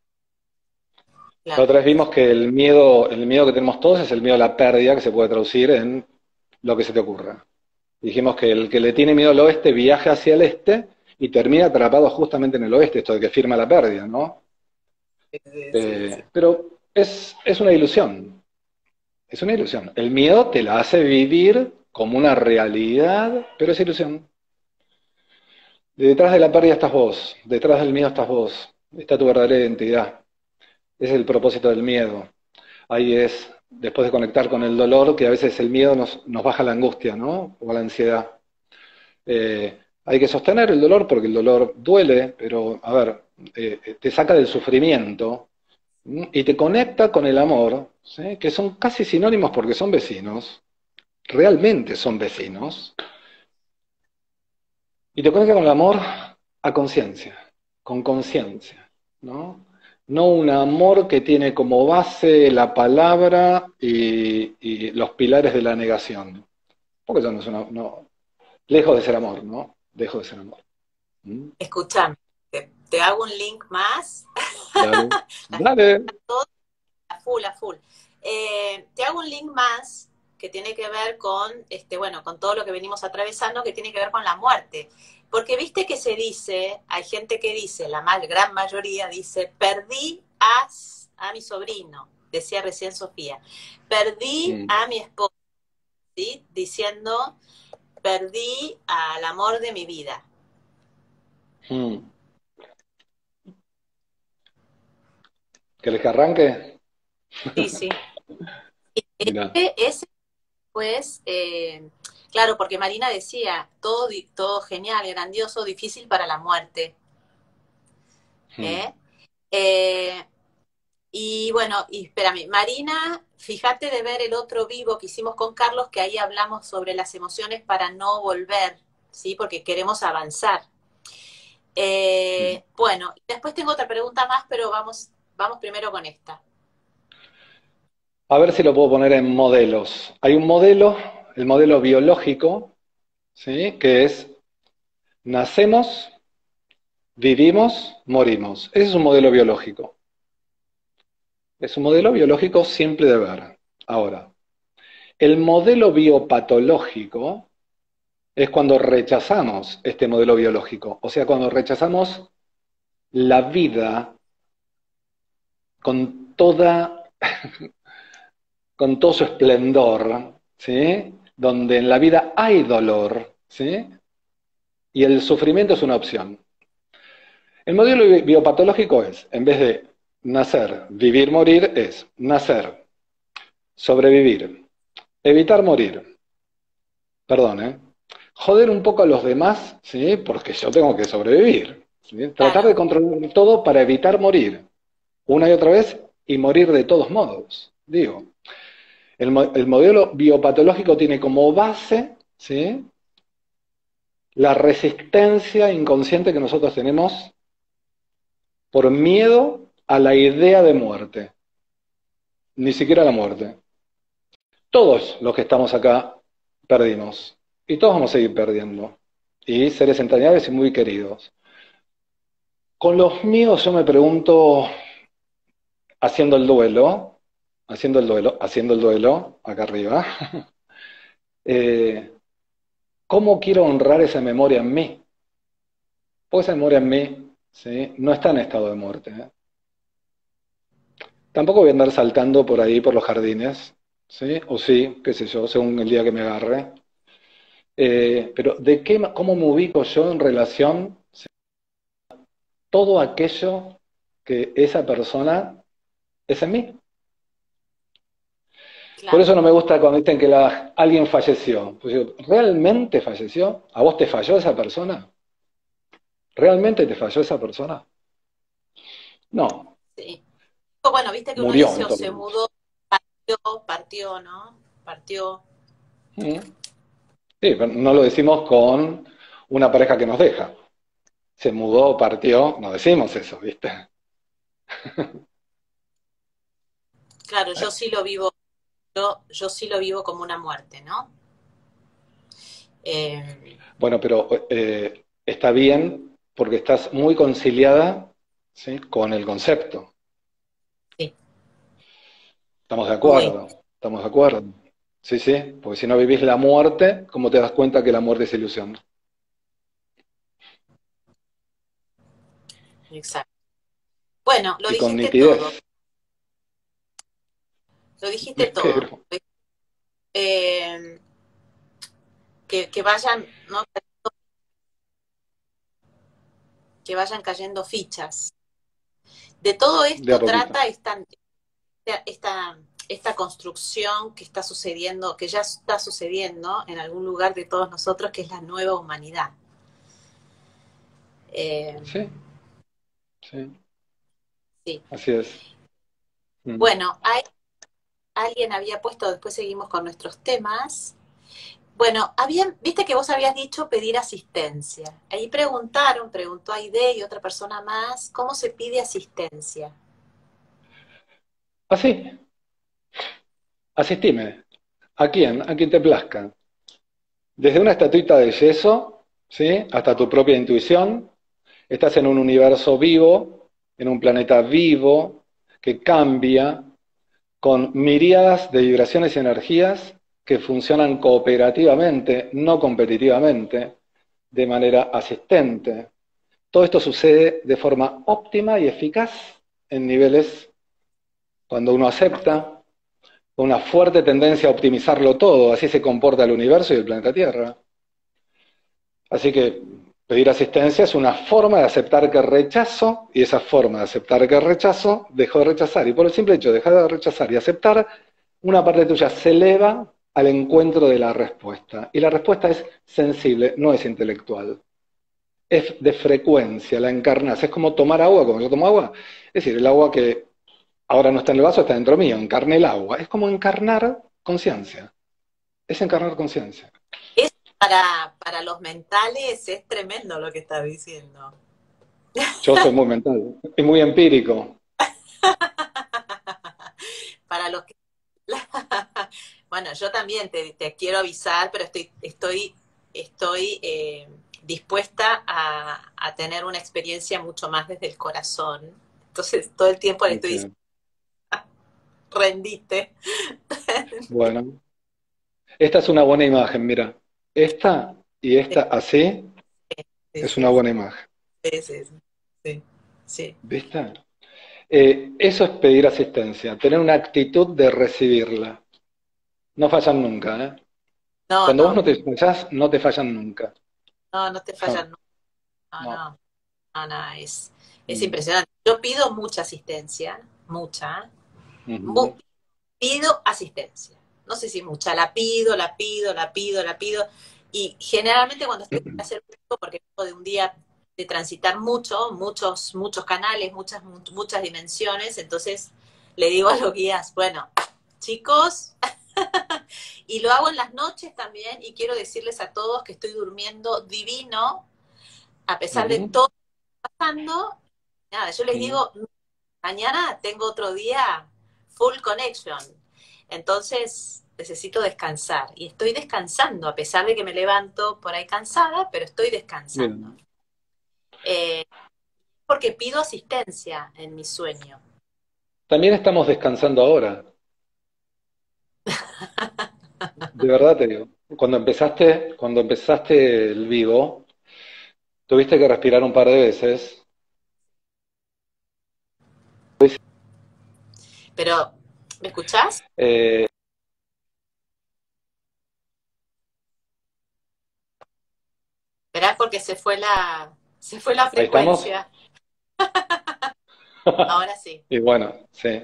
La Claro. otra vez vimos que el miedo, el miedo que tenemos todos es el miedo a la pérdida, que se puede traducir en lo que se te ocurra. Dijimos que el que le tiene miedo al oeste viaja hacia el este y termina atrapado justamente en el oeste, esto de que firma la pérdida, ¿no? Sí, sí, sí. Eh, pero es, es una ilusión, es una ilusión. El miedo te la hace vivir como una realidad, pero es ilusión. Detrás de la pérdida estás vos, detrás del miedo estás vos, está tu verdadera identidad. Ese es el propósito del miedo. Ahí es, después de conectar con el dolor, que a veces el miedo nos, nos baja la angustia, ¿no? O la ansiedad. Eh, hay que sostener el dolor porque el dolor duele, pero, a ver, eh, te saca del sufrimiento, ¿m? Y te conecta con el amor, ¿sí? Que son casi sinónimos porque son vecinos, realmente son vecinos, y te conecta con el amor a conciencia, con conciencia, ¿no? No un amor que tiene como base la palabra y, y los pilares de la negación, porque eso no es una, no, lejos de ser amor, ¿no? Lejos de ser amor. ¿Mm? Escuchame, te, te hago un link más. Dale, La gente dale. todo a full, a full. Eh, te hago un link más que tiene que ver con, este, bueno, con todo lo que venimos atravesando, que tiene que ver con la muerte. Porque viste que se dice, hay gente que dice, la mal, gran mayoría dice, perdí a, a mi sobrino, decía recién Sofía, perdí Mm, a mi esposo, ¿sí? Diciendo, perdí al amor de mi vida. mm. ¿Querés que arranque? Sí, sí. Mirá. Ese, ese pues, eh, claro, porque Marina decía, todo, todo genial, grandioso, difícil para la muerte. Mm. ¿Eh? Eh, y bueno, y espérame, Marina, fíjate de ver el otro vivo que hicimos con Carlos, que ahí hablamos sobre las emociones para no volver, ¿sí? Porque queremos avanzar. Mm. Eh, bueno, después tengo otra pregunta más, pero vamos, vamos primero con esta. A ver si lo puedo poner en modelos. Hay un modelo, el modelo biológico, ¿sí? Que es Nacemos, vivimos, morimos. Ese es un modelo biológico. Es un modelo biológico simple de ver. Ahora, el modelo biopatológico es cuando rechazamos este modelo biológico, o sea, cuando rechazamos la vida con toda, con todo su esplendor, ¿sí? Donde en la vida hay dolor, ¿sí? Y el sufrimiento es una opción. El modelo biopatológico es, en vez de nacer, vivir, morir, es nacer, sobrevivir, evitar morir. Perdón, ¿eh? Joder un poco a los demás, ¿sí? Porque yo tengo que sobrevivir. ¿Sí? Tratar de Claro, controlar todo para evitar morir, una y otra vez, y morir de todos modos. Digo, el, mo el modelo biopatológico tiene como base, ¿sí? La resistencia inconsciente que nosotros tenemos por miedo a la idea de muerte, ni siquiera la muerte. Todos los que estamos acá perdimos, y todos vamos a seguir perdiendo, y seres entrañables y muy queridos. Con los míos yo me pregunto, haciendo el duelo, haciendo el duelo, haciendo el duelo, acá arriba, eh, ¿cómo quiero honrar esa memoria en mí? Porque esa memoria en mí, ¿sí? No está en estado de muerte, ¿eh? Tampoco voy a andar saltando por ahí, por los jardines, ¿sí? O sí, qué sé yo, según el día que me agarre. Eh, pero ¿de qué, cómo me ubico yo en relación a todo aquello que esa persona es en mí? Por claro. eso no me gusta cuando dicen que la, alguien falleció. Pues yo, ¿realmente falleció? ¿A vos te falló esa persona? ¿Realmente te falló esa persona? No, Sí. Bueno, viste que uno murió dice en o todo se caso. mudó, partió, partió, ¿no? Partió. Mm. Sí, pero no lo decimos con una pareja que nos deja. Se mudó, partió, no decimos eso, ¿viste? Claro, yo sí lo vivo, yo, yo sí lo vivo como una muerte, ¿no? Eh, Bueno, pero eh, está bien porque estás muy conciliada, ¿sí? Con el concepto. sí, Estamos de muy, acuerdo, estamos de acuerdo. Sí, sí, porque si no vivís la muerte, ¿cómo te das cuenta que la muerte es ilusión? exacto. Bueno, lo Y con dijiste todo, nitidez. lo dijiste todo. Pero, Eh, que, que vayan, ¿no? Que vayan cayendo fichas. De todo de a esto poquito. trata esta, esta, esta construcción que está sucediendo, que ya está sucediendo en algún lugar de todos nosotros, que es la nueva humanidad. Eh, Sí, sí, sí. así es. Mm. Bueno, hay, alguien había puesto, después seguimos con nuestros temas. Bueno, habían, viste que vos habías dicho pedir asistencia. Ahí preguntaron, preguntó Aide y otra persona más, ¿cómo se pide asistencia? Así, asistime. ¿A quién? A quien te plazca. Desde una estatuita de yeso, ¿sí? Hasta tu propia intuición. Estás en un universo vivo, en un planeta vivo, que cambia, con miríadas de vibraciones y energías que funcionan cooperativamente, no competitivamente, de manera asistente. Todo esto sucede de forma óptima y eficaz en niveles cuando uno acepta, con una fuerte tendencia a optimizarlo todo, así se comporta el universo y el planeta Tierra. Así que pedir asistencia es una forma de aceptar que rechazo, y esa forma de aceptar que rechazo, dejo de rechazar. Y por el simple hecho de dejar de rechazar y aceptar, una parte tuya se eleva al encuentro de la respuesta. Y la respuesta es sensible, no es intelectual. Es de frecuencia, la encarnas. Es como tomar agua, como yo tomo agua. Es decir, el agua que ahora no está en el vaso está dentro mío, encarné el agua. Es como encarnar conciencia. Es encarnar conciencia. Es para, para los mentales es tremendo lo que estás diciendo. Yo soy muy mental y muy empírico. Para los que... Bueno, yo también te, te quiero avisar, pero estoy, estoy, estoy eh, dispuesta a, a tener una experiencia mucho más desde el corazón. Entonces todo el tiempo le estoy Ok. diciendo, rendite. Bueno, esta es una buena imagen, mira. Esta y esta así Sí, es una sí, buena imagen. sí, sí, sí, sí. ¿Viste? Eh, eso es pedir asistencia, tener una actitud de recibirla. No fallan nunca, ¿eh? No, Cuando vos no, no te fallás, no te fallan nunca. no, no te Ja, fallan, no, no, no. no, no, no, es, es Mm, impresionante. Yo pido mucha asistencia, mucha, ujú, mu- pido asistencia. No sé si mucha, la pido, la pido, la pido, la pido. Y generalmente cuando estoy por hacer esto, porque vengo de un día de transitar mucho, muchos, muchos canales, muchas, muchas dimensiones, entonces le digo a los guías, bueno, chicos, y lo hago en las noches también, y quiero decirles a todos que estoy durmiendo divino, a pesar de ujú, todo lo que está pasando. Nada, yo les ujú. digo, mañana tengo otro día full connection. Entonces necesito descansar. Y estoy descansando, a pesar de que me levanto por ahí cansada, pero estoy descansando. Bien. Eh, porque pido asistencia en mi sueño. También estamos descansando ahora, de verdad te digo. Cuando empezaste, cuando empezaste el vivo, tuviste que respirar un par de veces. Pero, ¿me escuchás? Eh, Verás porque se fue la, se fue la ahí estamos. frecuencia. Ahora sí. Y bueno, sí.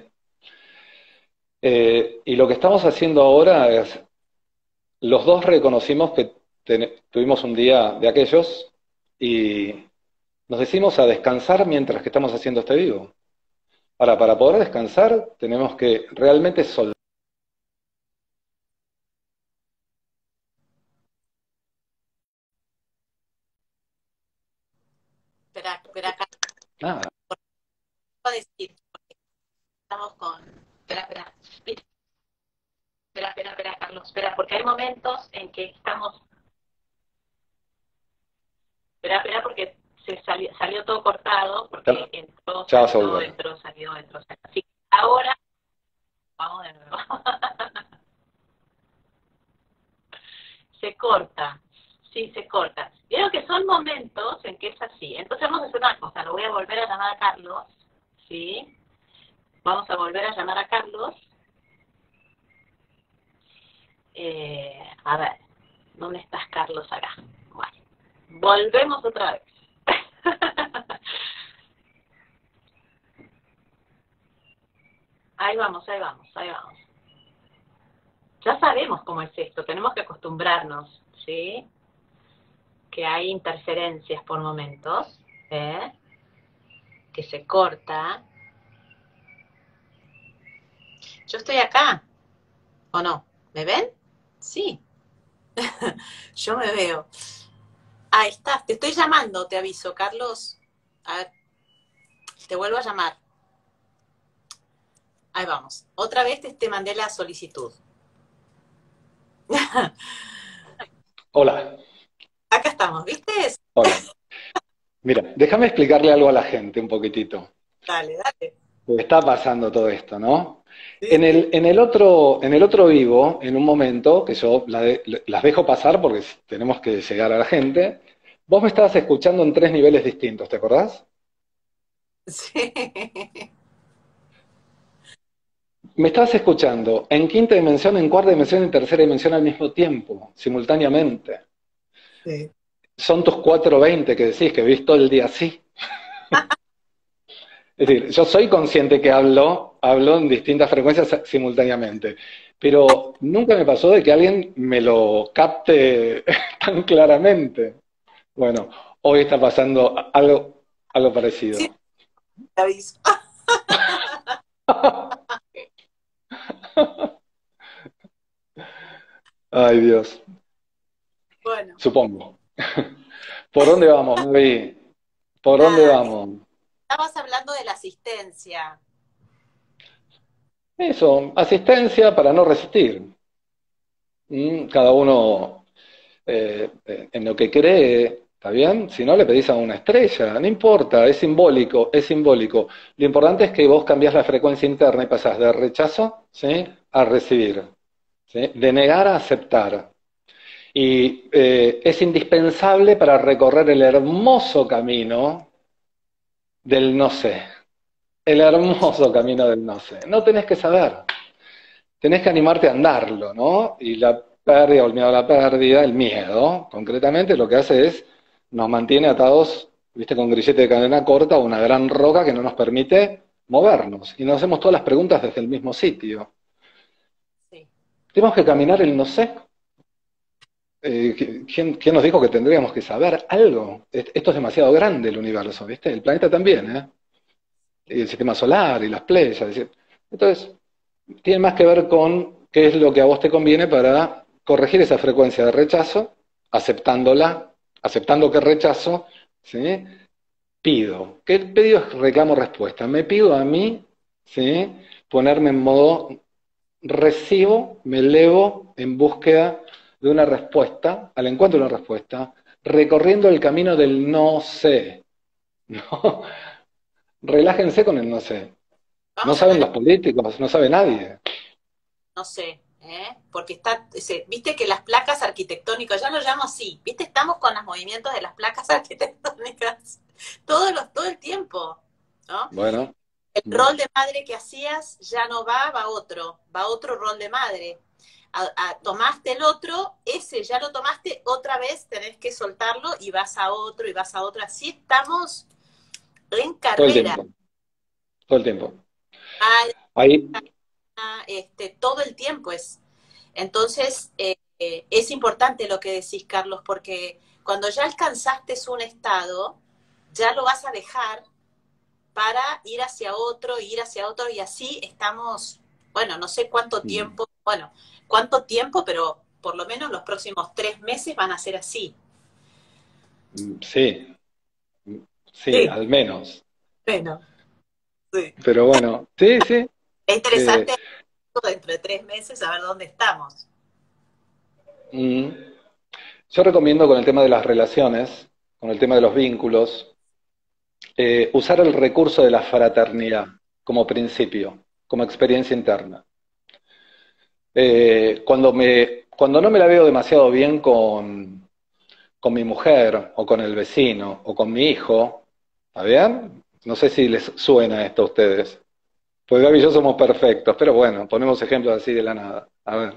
Eh, y lo que estamos haciendo ahora es, los dos reconocimos que ten- tuvimos un día de aquellos y nos decimos a descansar mientras que estamos haciendo este vivo. Ahora, para poder descansar, tenemos que realmente soltar. Espera, espera, acá Nada. voy a decir, estamos con. Espera, espera. Espera, espera, espera, Carlos. Espera, porque hay momentos en que estamos. Espera, espera, porque se salió, salió todo cortado, Ya, porque entró, ya vas a salió, volver. entró, salió, entró, salió. Así que ahora vamos de nuevo. Se corta, sí, se corta. Creo que son momentos en que es así. Entonces vamos a hacer una cosa, lo voy a volver a llamar a Carlos, ¿sí? Vamos a volver a llamar a Carlos. Eh, a ver, ¿dónde estás, Carlos, acá? Bueno, volvemos otra vez. Ahí vamos, ahí vamos, ahí vamos. Ya sabemos cómo es esto, tenemos que acostumbrarnos, ¿sí? Que hay interferencias por momentos, ¿eh? Que se corta. Yo estoy acá, ¿o no? ¿Me ven? Sí, yo me veo. Ahí estás, te estoy llamando, te aviso, Carlos. A ver, te vuelvo a llamar. Ahí vamos. Otra vez te, te mandé la solicitud. Hola, Acá estamos, ¿viste? hola. Mira, déjame explicarle algo a la gente un poquitito. Dale, dale. Porque está pasando todo esto, ¿no? Sí, En sí. el, en el otro, en el otro vivo, en un momento, que yo la de- las dejo pasar porque tenemos que llegar a la gente, vos me estabas escuchando en tres niveles distintos, ¿te acordás? Sí. Me estabas escuchando en quinta dimensión, en cuarta dimensión y en tercera dimensión al mismo tiempo, simultáneamente. Sí. Son tus cuatro veinte que decís que vivís todo el día así. Es decir, yo soy consciente que hablo, hablo en distintas frecuencias simultáneamente, pero nunca me pasó de que alguien me lo capte tan claramente. Bueno, hoy está pasando algo, algo Sí, parecido. te aviso. Ay, Dios, Bueno, supongo. ¿Por dónde vamos, Gaby? ¿Por dónde nada, vamos? estabas hablando de la asistencia. Eso, asistencia para no resistir. Mm, Cada uno eh, en lo que cree. ¿Está bien? Si no, le pedís a una estrella, no importa, es simbólico, es simbólico. Lo importante es que vos cambiás la frecuencia interna y pasás de rechazo, ¿sí?, a recibir, ¿sí?, de negar a aceptar. Y eh, es indispensable para recorrer el hermoso camino del no sé, el hermoso camino del no sé. No tenés que saber, tenés que animarte a andarlo, ¿no? Y la pérdida o el miedo a la pérdida, el miedo, concretamente, lo que hace es nos mantiene atados, viste, con grillete de cadena corta o una gran roca que no nos permite movernos. Y nos hacemos todas las preguntas desde el mismo sitio. Sí. Tenemos que caminar el no sé. Eh, ¿quién, quién nos dijo que tendríamos que saber algo? Esto es demasiado grande el universo, ¿viste? El planeta también, ¿eh? Y el sistema solar y las Pléyades. Entonces, tiene más que ver con qué es lo que a vos te conviene para corregir esa frecuencia de rechazo, aceptándola, aceptando que rechazo, ¿sí? Pido. ¿Qué pedido es reclamo-respuesta? Me pido a mí, ¿sí?, ponerme en modo recibo, me elevo en búsqueda de una respuesta, al encuentro de una respuesta, recorriendo el camino del no sé. ¿No? Relájense con el no sé. No Vamos a saben tener, los políticos, no sabe nadie. no sé, ¿eh? Porque está, se- viste que las placas arquitectónicas, ya lo llamo así, viste, estamos con los movimientos de las placas arquitectónicas todo, los, todo el tiempo, ¿no? Bueno, El mm, rol de madre que hacías ya no va, va otro, va otro rol de madre. A, a, tomaste el otro, ese ya lo tomaste, otra vez tenés que soltarlo y vas a otro y vas a otro. Así estamos en todo el carrera, tiempo, todo el tiempo. ah, Ahí, este, todo el tiempo es. Entonces, eh, eh, es importante lo que decís, Carlos, porque cuando ya alcanzaste un estado, ya lo vas a dejar para ir hacia otro, ir hacia otro, y así estamos, bueno, no sé cuánto mm, tiempo, bueno, cuánto tiempo, pero por lo menos los próximos tres meses van a ser así. mm, sí, mm, sí, Sí, al menos. bueno, sí. Pero bueno, sí, sí. Es eh, interesante dentro de tres meses saber dónde estamos. mm. Yo recomiendo con el tema de las relaciones, con el tema de los vínculos, eh, usar el recurso de la fraternidad como principio, como experiencia interna. Eh, cuando me, cuando no me la veo demasiado bien con, con mi mujer, o con el vecino, o con mi hijo, ¿está bien? No sé si les suena esto a ustedes. Pues Gaby y yo somos perfectos, pero bueno, ponemos ejemplos así de la nada. A ver.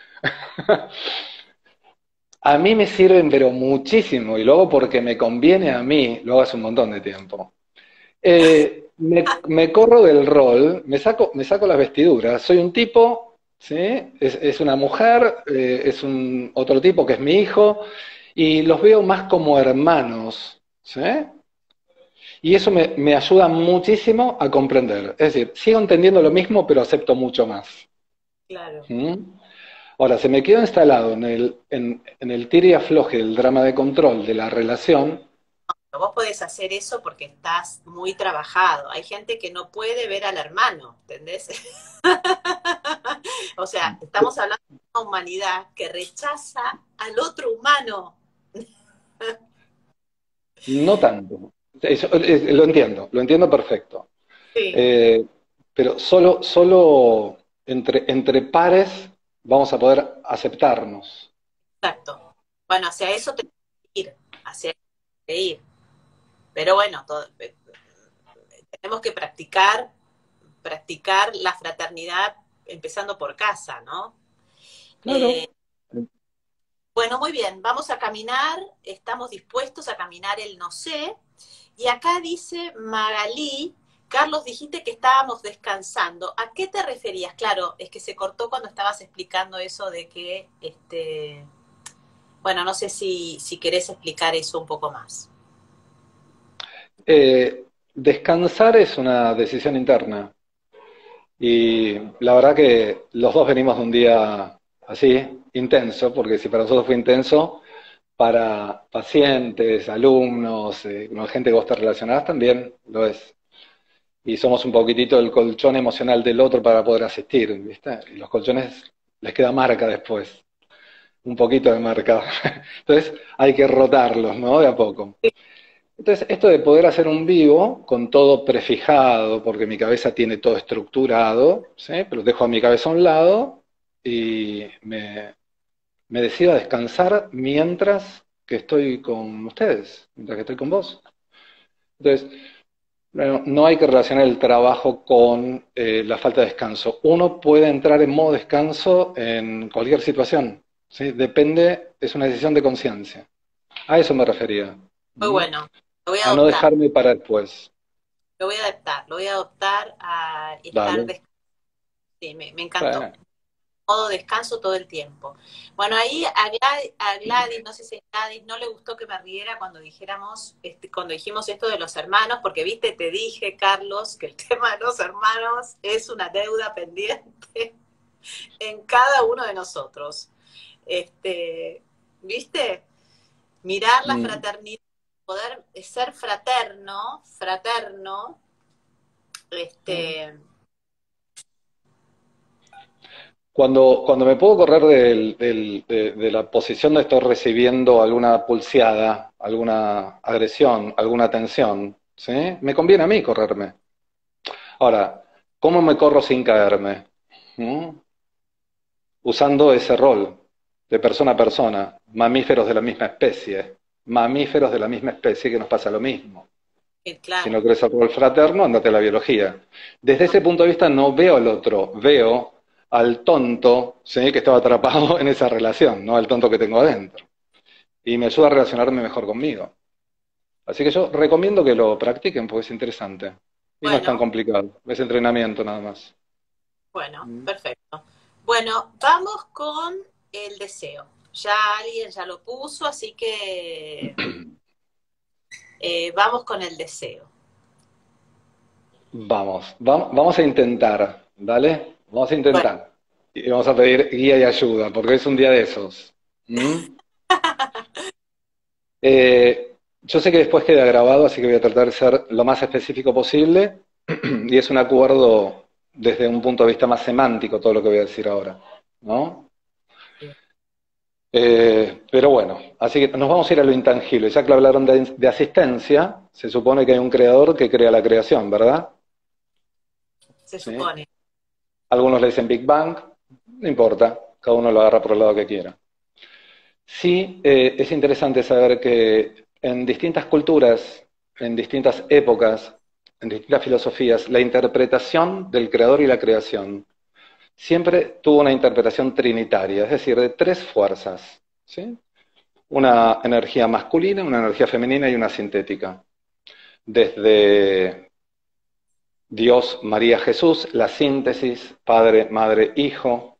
A mí me sirven, pero muchísimo, y luego porque me conviene a mí, lo hago hace un montón de tiempo. Eh, me, me corro del rol, me saco, me saco las vestiduras, soy un tipo, ¿sí? Es, es una mujer, eh, es un otro tipo que es mi hijo, y los veo más como hermanos, ¿sí? Y eso me, me ayuda muchísimo a comprender. Es decir, sigo entendiendo lo mismo, pero acepto mucho más. Claro. ¿Mm? Ahora, se me quedo instalado en el, en, en el tire y afloje del drama de control de la relación. Vos podés hacer eso porque estás muy trabajado. Hay gente que no puede ver al hermano, ¿entendés? O sea, estamos hablando de una humanidad que rechaza al otro humano. No tanto. Eso, eh, lo entiendo, lo entiendo perfecto. Sí, Eh, pero solo, solo entre, entre pares vamos a poder aceptarnos. exacto. Bueno, hacia eso tenemos que ir, hacia eso tenemos que ir. Pero bueno, todo- eh, tenemos que practicar, practicar la fraternidad empezando por casa, ¿no? Eh, Claro. bueno, muy bien, vamos a caminar, estamos dispuestos a caminar el no sé. Y acá dice Magalí, Carlos, dijiste que estábamos descansando. ¿A qué te referías? Claro, es que se cortó cuando estabas explicando eso de que, este, bueno, no sé si, si querés explicar eso un poco más. Eh, descansar es una decisión interna. Y la verdad que los dos venimos de un día así, intenso, porque si para nosotros fue intenso, para pacientes, alumnos, eh, con gente que vos te relacionás también lo es. Y somos un poquitito el colchón emocional del otro para poder asistir, ¿viste? Y los colchones les queda marca después. un poquito de marca. Entonces hay que rotarlos, ¿no? De a poco. Entonces, esto de poder hacer un vivo con todo prefijado, porque mi cabeza tiene todo estructurado, ¿sí? Pero dejo a mi cabeza a un lado y me, me decido a descansar mientras que estoy con ustedes, mientras que estoy con vos. Entonces, no, no hay que relacionar el trabajo con eh, la falta de descanso. Uno puede entrar en modo descanso en cualquier situación, ¿sí? Depende, es una decisión de conciencia. A eso me refería. Muy ¿Mm? bueno, lo voy a A no adoptar, dejarme para después. lo voy a adaptar, lo voy a adoptar a estar Dale. descansando. Sí, me, me Sí. encantó. Modo descanso todo el tiempo. Bueno, ahí a Gladys, a Gladys, no sé si a Gladys no le gustó que me riera cuando dijéramos, este, cuando dijimos esto de los hermanos, porque viste, te dije, Carlos, que el tema de los hermanos es una deuda pendiente en cada uno de nosotros. Este, ¿viste? Mirar la Mm. fraternidad, poder ser fraterno, fraterno, este, Cuando, cuando me puedo correr del- del- de, de la posición de estar recibiendo alguna pulseada, alguna agresión, alguna tensión, ¿sí? Me conviene a mí correrme. Ahora, ¿cómo me corro sin caerme? ¿Mm? Usando ese rol de persona a persona, mamíferos de la misma especie, mamíferos de la misma especie que nos pasa lo mismo. eh, Si claro. no crees el rol fraterno, andate a la biología. Desde ese punto de vista no veo al otro, veo al tonto, ¿sí? Que estaba atrapado en esa relación, no al tonto que tengo adentro. Y me ayuda a relacionarme mejor conmigo. Así que yo recomiendo que lo practiquen porque es interesante. Y no es tan Bueno, complicado, es entrenamiento nada más. bueno, Mm. perfecto. Bueno, vamos con el deseo. Ya alguien ya lo puso, así que eh, vamos con el deseo. Vamos, va- vamos a intentar, ¿dale? Vamos a Bueno, intentar. Y vamos a pedir guía y ayuda, porque es un día de esos. ¿Mm? Eh, yo sé que después queda grabado, así que voy a tratar de ser lo más específico posible, y es un acuerdo desde un punto de vista más semántico todo lo que voy a decir ahora, ¿no? Eh, pero bueno, así que nos vamos a ir a lo intangible. Ya que hablaron de, de asistencia, se supone que hay un creador que crea la creación, ¿verdad? se ¿Sí? supone. Algunos le dicen Big Bang, no importa, cada uno lo agarra por el lado que quiera. Sí, eh, es interesante saber que en distintas culturas, en distintas épocas, en distintas filosofías, la interpretación del creador y la creación siempre tuvo una interpretación trinitaria, es decir, de tres fuerzas, ¿sí? Una energía masculina, una energía femenina y una sintética. Desde Dios, María, Jesús, la síntesis, Padre, Madre, Hijo,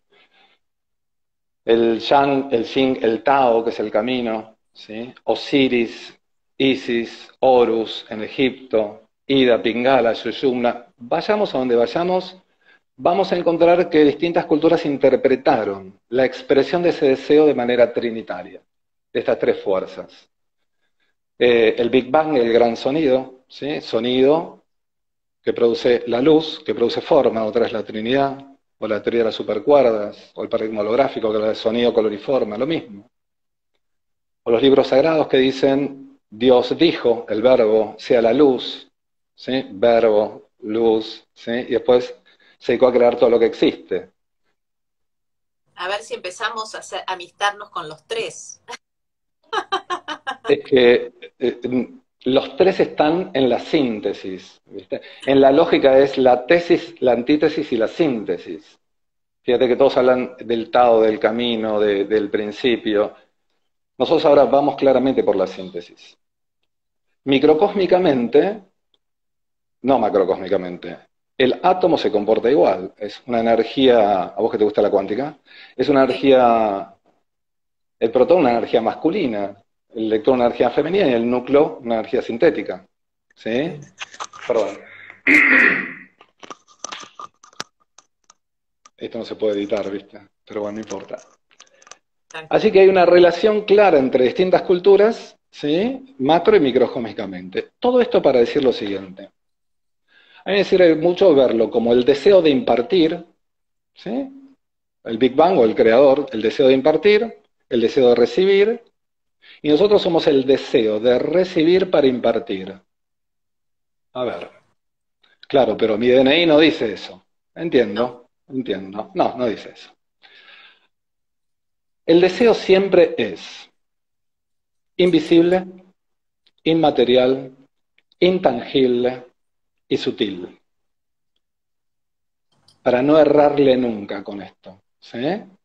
el Yang, el Xing, el Tao, que es el camino, ¿sí? Osiris, Isis, Horus en Egipto, Ida, Pingala, Sushumna. Vayamos a donde vayamos, vamos a encontrar que distintas culturas interpretaron la expresión de ese deseo de manera trinitaria, de estas tres fuerzas. Eh, el Big Bang, el gran sonido, ¿sí? Sonido que produce la luz, que produce forma, otra es la Trinidad, o la teoría de las supercuerdas, o el paradigma holográfico, que es el sonido, color y forma, lo mismo. O los libros sagrados que dicen, Dios dijo, el verbo, sea la luz, ¿sí? Verbo, luz, ¿sí? Y después se dedicó a crear todo lo que existe. A ver si empezamos a hacer, a amistarnos con los tres. Es que eh, los tres están en la síntesis, ¿viste? En la lógica es la tesis, la antítesis y la síntesis. Fíjate que todos hablan del Tao, del camino, de, del principio. Nosotros ahora vamos claramente por la síntesis. Microcósmicamente, no macrocósmicamente, el átomo se comporta igual. Es una energía, a vos que te gusta la cuántica, es una Sí. energía, el protón una energía masculina, el electrón una energía femenina y el núcleo una energía sintética. ¿Sí? Perdón. Esto no se puede editar, ¿viste? Pero bueno, no importa. Así que hay una relación clara entre distintas culturas, ¿sí? Macro y microcósmicamente. Todo esto para decir lo siguiente. A mí me sirve mucho verlo como el deseo de impartir, ¿sí? El Big Bang o el creador, el deseo de impartir, el deseo de recibir, y nosotros somos el deseo de recibir para impartir. A ver, claro, pero mi D N I no dice eso. Entiendo, entiendo. No, no dice eso. El deseo siempre es invisible, inmaterial, intangible y sutil. Para no errarle nunca con esto. ¿Sí?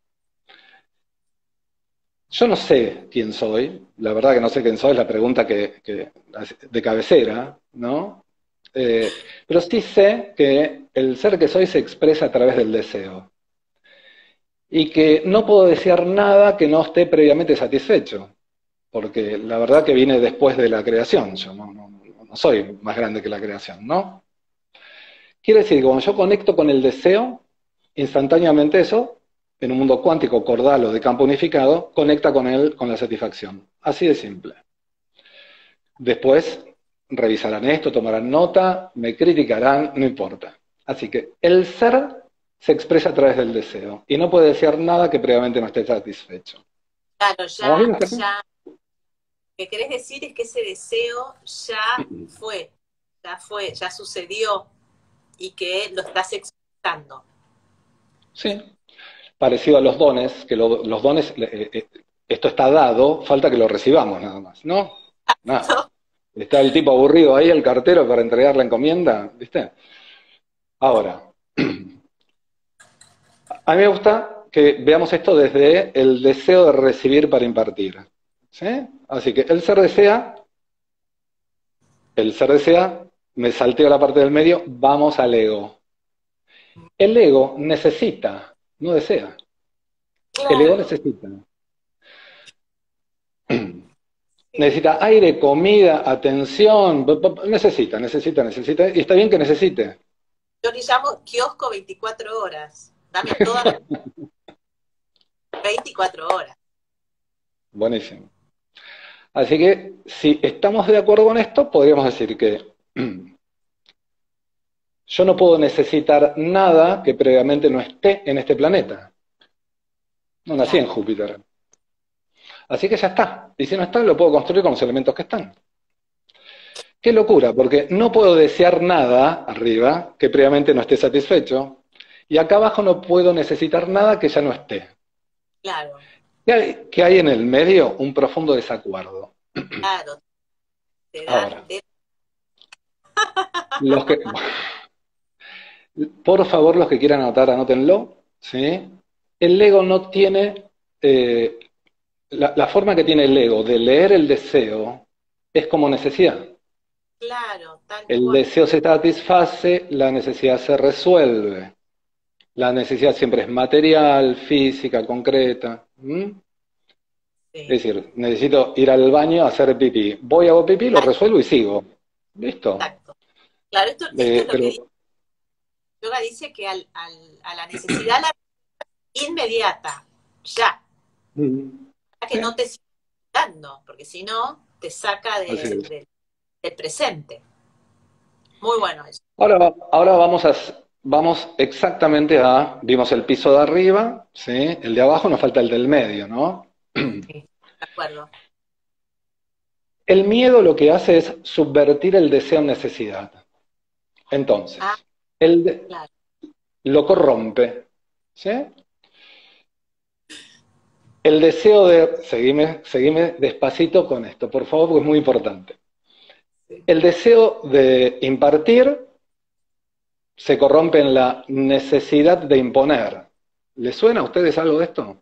Yo no sé quién soy, la verdad que no sé quién soy, es la pregunta que, que de cabecera, ¿no? Eh, pero sí sé que el ser que soy se expresa a través del deseo. Y que no puedo desear nada que no esté previamente satisfecho. Porque la verdad que viene después de la creación, yo no, no, no soy más grande que la creación, ¿no? Quiere decir que cuando yo conecto con el deseo, instantáneamente eso, en un mundo cuántico, cordal o de campo unificado, conecta con él, con la satisfacción. Así de simple. Después revisarán esto, tomarán nota, me criticarán, no importa. Así que el ser se expresa a través del deseo y no puede desear nada que previamente no esté satisfecho. Claro, ¿Vamos ya, bien hasta acá? ya, lo que querés decir es que ese deseo ya fue, ya fue, ya sucedió y que lo estás expresando. Sí. Parecido a los dones, que lo, los dones, eh, eh, esto está dado, falta que lo recibamos nada más, ¿no? Nada. Está el tipo aburrido ahí, el cartero, para entregar la encomienda, ¿viste? Ahora, a mí me gusta que veamos esto desde el deseo de recibir para impartir. ¿Sí? Así que el ser desea, el ser desea, me salteo la parte del medio, vamos al ego. El ego necesita, no desea. El ego Claro. necesita. Necesita aire, comida, atención, necesita, necesita, necesita, y está bien que necesite. Yo le llamo kiosco veinticuatro horas. Dame todas las veinticuatro horas. Buenísimo. Así que, si estamos de acuerdo con esto, podríamos decir que yo no puedo necesitar nada que previamente no esté en este planeta. No nací en Júpiter. Así que ya está. Y si no está, lo puedo construir con los elementos que están. Qué locura, porque no puedo desear nada arriba que previamente no esté satisfecho, y acá abajo no puedo necesitar nada que ya no esté. Claro. ¿Qué hay, qué hay en el medio? Un profundo desacuerdo. Claro. Te da, Ahora, te... los que, por favor, los que quieran anotar, anótenlo. ¿Sí? El ego no tiene, eh, la, la forma que tiene el ego de leer el deseo es como necesidad. Claro, tal El cual. deseo se satisface, la necesidad se resuelve. La necesidad siempre es material, física, concreta. ¿Mm? Sí. Es decir, necesito ir al baño a hacer pipí. Voy, hago pipí, lo resuelvo y sigo. ¿Listo? Exacto. Claro, esto, esto Eh, es lo pero, que dice. Yoga dice que al, al, a la necesidad la inmediata, ya, mm, para que ¿sí? no te siga dando, porque si no, te saca de, Así es. de, del presente. Muy bueno eso. Ahora, ahora vamos a, vamos exactamente a, vimos el piso de arriba, ¿sí? El de abajo, nos falta el del medio, ¿no? Sí, de acuerdo. El miedo lo que hace es subvertir el deseo en necesidad. Entonces, Ah, el de- claro. lo corrompe, ¿sí? El deseo de, seguime, seguime despacito con esto, por favor, porque es muy importante. Sí. El deseo de impartir se corrompe en la necesidad de imponer. ¿Les suena a ustedes algo de esto?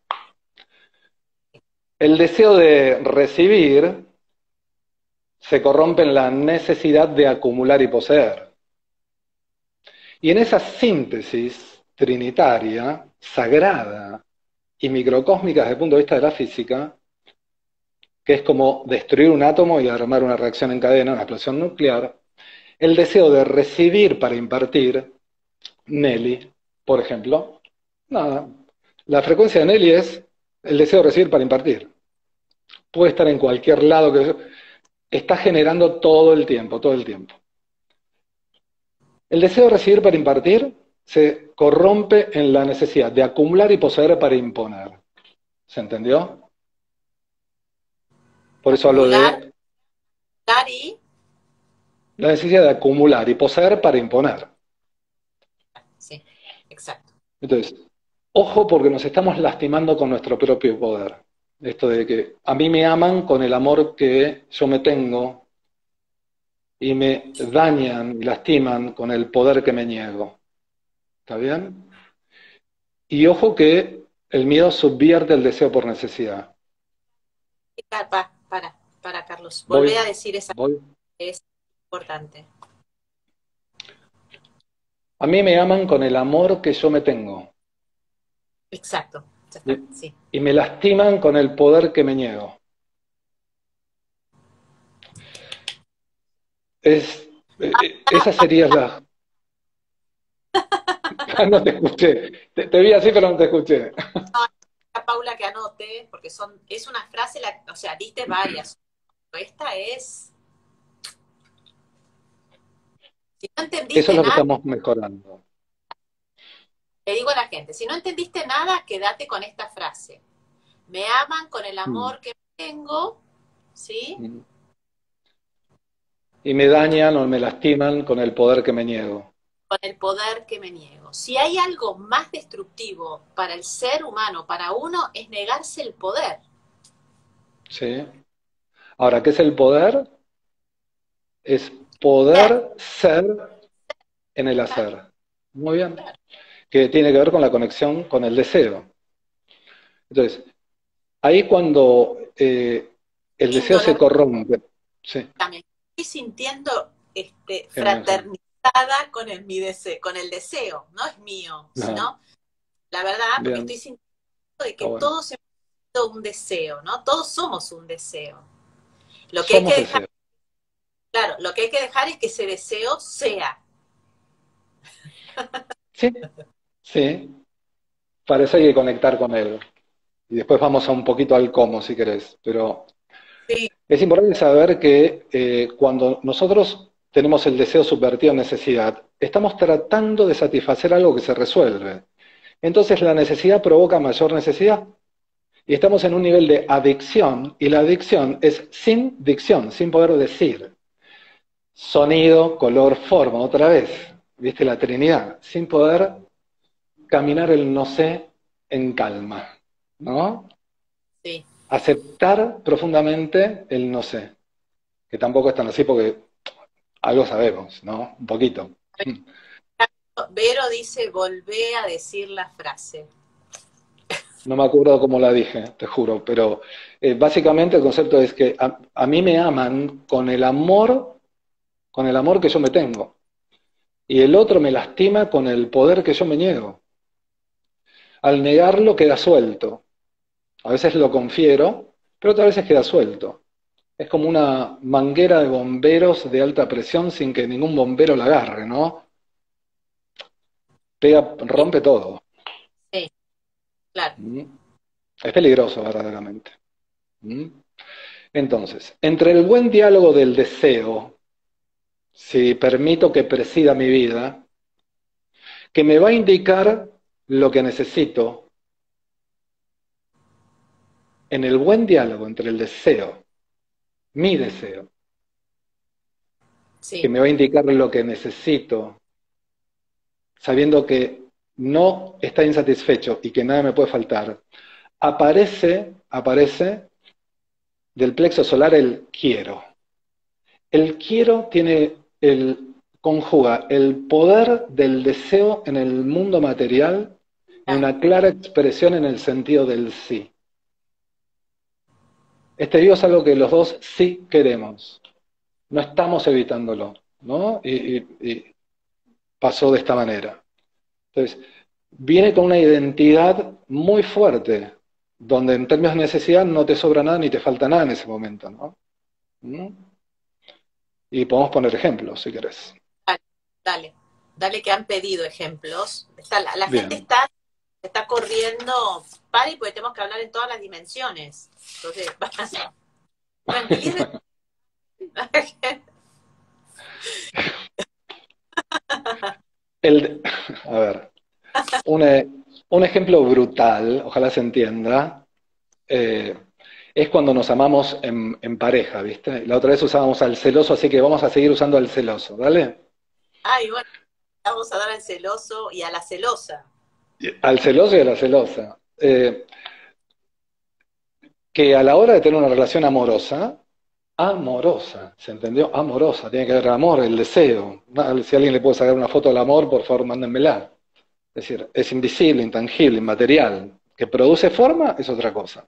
El deseo de recibir se corrompe en la necesidad de acumular y poseer. Y en esa síntesis trinitaria, sagrada y microcósmica desde el punto de vista de la física, que es como destruir un átomo y armar una reacción en cadena, una explosión nuclear, el deseo de recibir para impartir, Nelly, por ejemplo, nada, la frecuencia de Nelly es el deseo de recibir para impartir. Puede estar en cualquier lado, que está generando todo el tiempo, todo el tiempo. El deseo de recibir para impartir se corrompe en la necesidad de acumular y poseer para imponer. ¿Se entendió? Por eso hablo Acumular, de dar y... la necesidad de acumular y poseer para imponer. Sí, exacto. Entonces, ojo porque nos estamos lastimando con nuestro propio poder. Esto de que a mí me aman con el amor que yo me tengo y me dañan y lastiman con el poder que me niego. ¿Está bien? Y ojo que el miedo subvierte el deseo por necesidad. Para, para, para, Carlos. Volvé a Voy, decir esa voy. que es importante. A mí me aman con el amor que yo me tengo Exacto. Ya y, está, sí. y me lastiman con el poder que me niego. Es, eh, esa sería la... No te escuché. Te, te vi así, pero no te escuché. A Paula que anote, porque son, es una frase, la, o sea, diste varias. Esta es, si no Eso es entendiste lo que nada, estamos mejorando. le digo a la gente, si no entendiste nada, quédate con esta frase. Me aman con el Mm. amor que tengo, ¿sí? Mm. Y me dañan o me lastiman con el poder que me niego. Con el poder que me niego. Si hay algo más destructivo para el ser humano, para uno, es negarse el poder. ¿Sí? Ahora, ¿qué es el poder? Es Ser, poder ser en el claro, hacer. Muy bien. claro. Que tiene que ver con la conexión con el deseo. Entonces, ahí cuando eh, el deseo se Indolor corrompe, sí, también. Estoy sintiendo este, eh, fraternizada con el, mi deseo, con el deseo, no es mío, no, sino la verdad, porque bien, estoy sintiendo de está que bueno. todos hemos un deseo, ¿no? Todos somos un deseo. Lo que hay Somos que dejar, deseo. claro, lo que hay que dejar es que ese deseo sea. Sí, sí, para eso hay que conectar con él. Y después vamos a un poquito al cómo, si querés. Pero Sí, es importante saber que eh, cuando nosotros tenemos el deseo subvertido en necesidad, estamos tratando de satisfacer algo que se resuelve. Entonces la necesidad provoca mayor necesidad. Y estamos en un nivel de adicción, y la adicción es sin dicción, sin poder decir. Sonido, color, forma, otra vez. ¿Viste la Trinidad? Sin poder caminar el no sé en calma. ¿No? sí. Aceptar profundamente el no sé. Que tampoco es tan así porque algo sabemos, ¿no? Un poquito. Vero dice, volvé a decir la frase. No me acuerdo cómo la dije, te juro, pero eh, básicamente el concepto es que a, a mí me aman con el amor, con el amor que yo me tengo. Y el otro me lastima con el poder que yo me niego. Al negarlo queda suelto. A veces lo confiero, pero otras veces queda suelto. Es como una manguera de bomberos de alta presión sin que ningún bombero la agarre, ¿no? Pega, Sí, rompe todo. sí, claro. ¿Mm? Es peligroso, verdaderamente. ¿Mm? Entonces, entre el buen diálogo del deseo, si permito que presida mi vida, que me va a indicar lo que necesito, en el buen diálogo entre el deseo, mi deseo, que Sí, me va a indicar lo que necesito, sabiendo que no está insatisfecho y que nada me puede faltar, aparece, aparece del plexo solar el quiero. El quiero tiene el conjuga el poder del deseo en el mundo material y claro. una clara expresión en el sentido del sí. Este Dios es algo que los dos sí queremos. No estamos evitándolo, ¿no? Y, y, y pasó de esta manera. Entonces, viene con una identidad muy fuerte, donde en términos de necesidad no te sobra nada ni te falta nada en ese momento, ¿no? ¿Mm? Y podemos poner ejemplos, si querés. Dale, dale, dale que han pedido ejemplos. Está, la, la gente Bien. está, está corriendo, pari, porque tenemos que hablar en todas las dimensiones. Entonces, tranquilízate. El, a ver, un, un ejemplo brutal, ojalá se entienda. Eh, es cuando nos amamos en, en pareja, ¿viste? La otra vez usábamos al celoso, así que vamos a seguir usando al celoso, ¿dale? Ay, bueno, vamos a dar al celoso y a la celosa. Al celoso y a la celosa. Eh, que a la hora de tener una relación amorosa, amorosa, ¿se entendió? Amorosa, tiene que haber amor, el deseo. Si alguien le puede sacar una foto del amor, por favor, mándenmela. Es decir, es invisible, intangible, inmaterial. Que produce forma es otra cosa.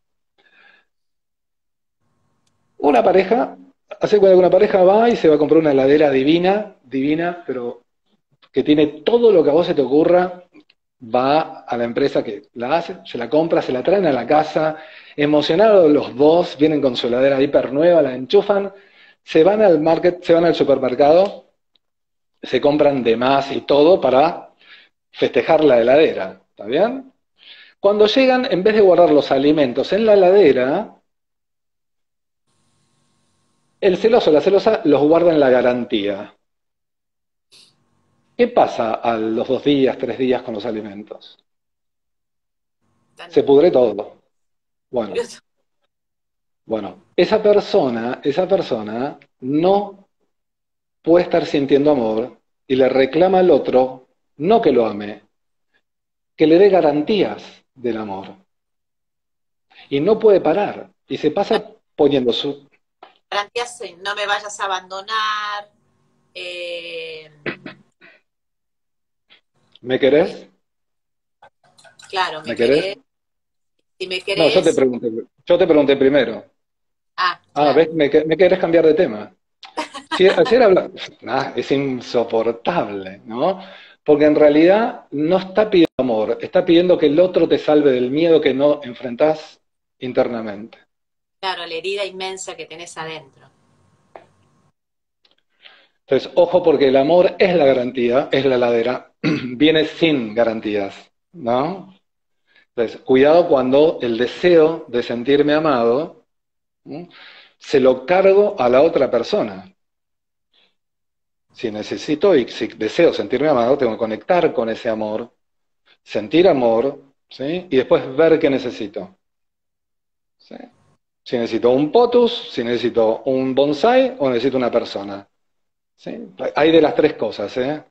Una pareja, hace cuando una pareja va y se va a comprar una heladera divina, divina, pero que tiene todo lo que a vos se te ocurra, va a la empresa que la hace, se la compra, se la traen a la casa, emocionados los dos, vienen con su heladera hiper nueva, la enchufan, se van al market, se van al supermercado, se compran de más y todo para festejar la heladera, ¿está bien? Cuando llegan, en vez de guardar los alimentos en la heladera, el celoso, la celosa, los guarda en la garantía. ¿Qué pasa a los dos días, tres días con los alimentos? Se pudre todo. Bueno, bueno, esa persona, esa persona no puede estar sintiendo amor y le reclama al otro, no que lo ame, que le dé garantías del amor. Y no puede parar. Y se pasa poniendo su... Garantías, eh, no me vayas a abandonar. eh, ¿Me eh, querés? claro, me ¿Me querés? querés. Si me No, yo te querés. pregunté, yo te pregunté primero. Ah, Ah, claro. ¿ves? Me, que- me querés cambiar de tema. Si ayer habla, ah, es insoportable, ¿no? Porque en realidad no está pidiendo amor, está pidiendo que el otro te salve del miedo que no enfrentás internamente. Claro, la herida inmensa que tenés adentro. Entonces, ojo porque el amor es la garantía, es la ladera, viene sin garantías, ¿no? Entonces, cuidado cuando el deseo de sentirme amado, ¿no?, se lo cargo a la otra persona. Si necesito y si deseo sentirme amado, tengo que conectar con ese amor, sentir amor, ¿sí? Y después ver qué necesito. ¿Sí? Si necesito un potus, si necesito un bonsai o necesito una persona. ¿Sí? Hay de las tres cosas, ¿eh?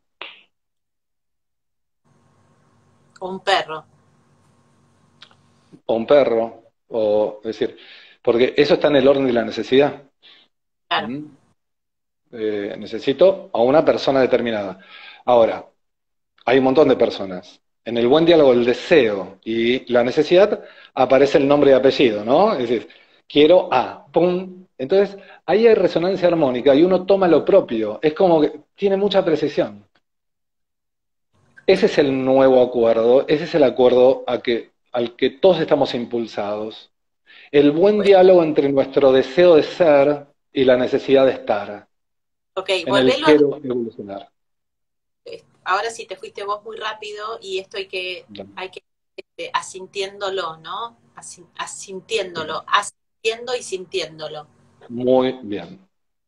Un perro. O un perro, o es decir, porque eso está en el orden de la necesidad. Claro. ¿Mm? Eh, necesito a una persona determinada. Ahora, hay un montón de personas. En el buen diálogo, el deseo y la necesidad aparece el nombre y apellido, ¿no? Es decir, quiero a, pum. Entonces, ahí hay resonancia armónica y uno toma lo propio. Es como que tiene mucha precisión. Ese es el nuevo acuerdo, ese es el acuerdo a que, al que todos estamos impulsados. El buen Pues, diálogo entre nuestro deseo de ser y la necesidad de estar, ok, en el volvelo a... quiero evolucionar. Ahora sí te fuiste vos muy rápido y esto hay que, hay que este, asintiéndolo, ¿no? Asin, asintiéndolo, asintiendo y sintiéndolo. Muy bien.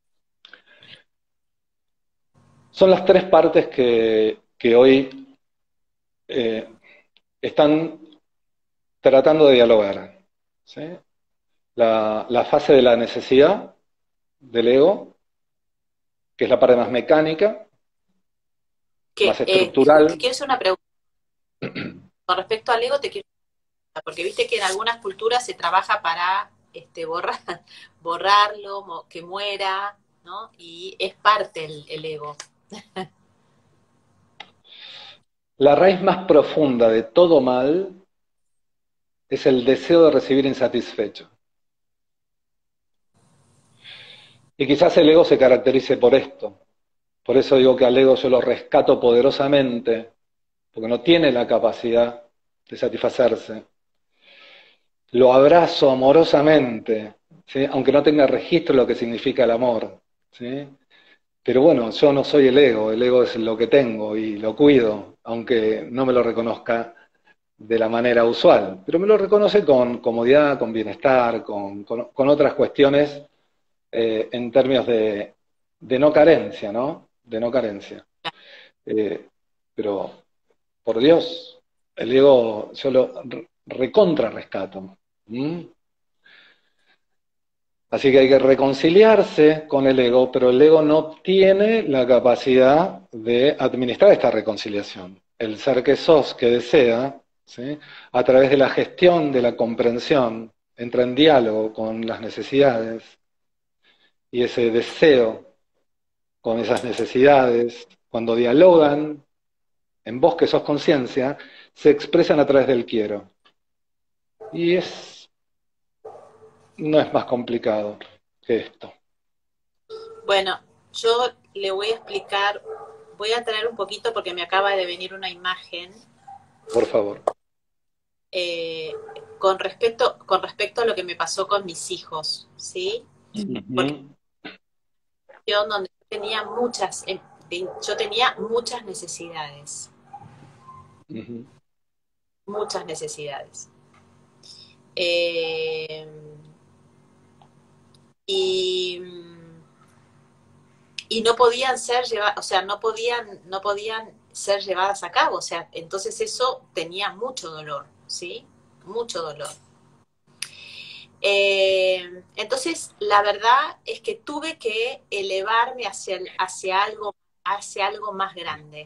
Son las tres partes que, que hoy eh, están tratando de dialogar. ¿Sí? La, la fase de la necesidad del ego, que es la parte más mecánica, más Que, eh, te estructural. quiero hacer una pregunta. Con respecto al ego, te quiero porque viste que en algunas culturas se trabaja para este, borrar, borrarlo, que muera, ¿no? Y es parte el, el ego. La raíz más profunda de todo mal es el deseo de recibir insatisfecho. Y quizás el ego se caracterice por esto. Por eso digo que al ego yo lo rescato poderosamente, porque no tiene la capacidad de satisfacerse. Lo abrazo amorosamente, ¿sí?, aunque no tenga registro de lo que significa el amor. ¿Sí? Pero bueno, yo no soy el ego, el ego es lo que tengo y lo cuido, aunque no me lo reconozca de la manera usual. Pero me lo reconoce con comodidad, con bienestar, con, con, con otras cuestiones eh, en términos de, de no carencia, ¿no? De no carencia. Eh, pero, por Dios, el ego yo lo recontra rescato. ¿Mm? Así que hay que reconciliarse con el ego, pero el ego no tiene la capacidad de administrar esta reconciliación. El ser que sos, que desea, ¿sí?, a través de la gestión, de la comprensión, entra en diálogo con las necesidades, y ese deseo con esas necesidades, cuando dialogan en vos que sos conciencia, se expresan a través del quiero. Y es, no es más complicado que esto. Bueno, yo le voy a explicar, voy a traer un poquito porque me acaba de venir una imagen. Por favor. Eh, con respecto, con respecto a lo que me pasó con mis hijos, ¿sí? Uh-huh. Porque yo donde tenía muchas, yo tenía muchas necesidades. Uh-huh. Muchas necesidades. Eh, y, y no podían ser llevadas, o sea, no podían, no podían ser llevadas a cabo, o sea, entonces eso tenía mucho dolor, ¿sí? Mucho dolor. Eh, entonces, la verdad es que tuve que elevarme hacia, hacia, algo, hacia algo más grande.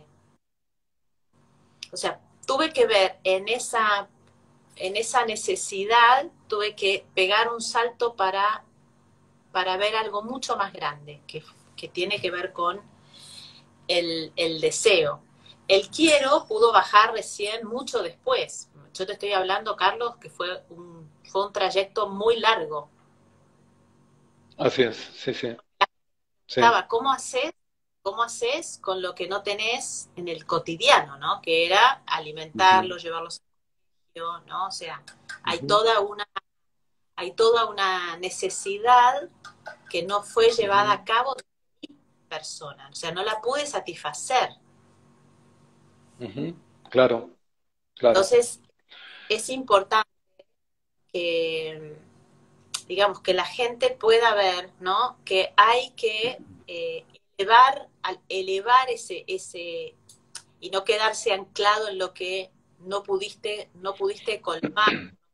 O sea, tuve que ver en esa, en esa necesidad, tuve que pegar un salto para, para ver algo mucho más grande, que, que tiene que ver con el, el deseo. El quiero pudo bajar recién mucho después. Yo te estoy hablando, Carlos, que fue un, fue un trayecto muy largo. Así es, sí, sí. sí. Estaba, ¿cómo haces? ¿Cómo haces con lo que no tenés en el cotidiano, ¿no? Que era alimentarlos, uh-huh. llevarlos a ¿no? O sea, hay uh-huh. toda una hay toda una necesidad que no fue llevada uh-huh. a cabo de mi persona, o sea, no la pude satisfacer. Uh-huh. Claro, claro. Entonces, es importante que, digamos, que la gente pueda ver, ¿no? Que hay que eh, elevar, elevar ese, ese, y no quedarse anclado en lo que no pudiste, no pudiste colmar,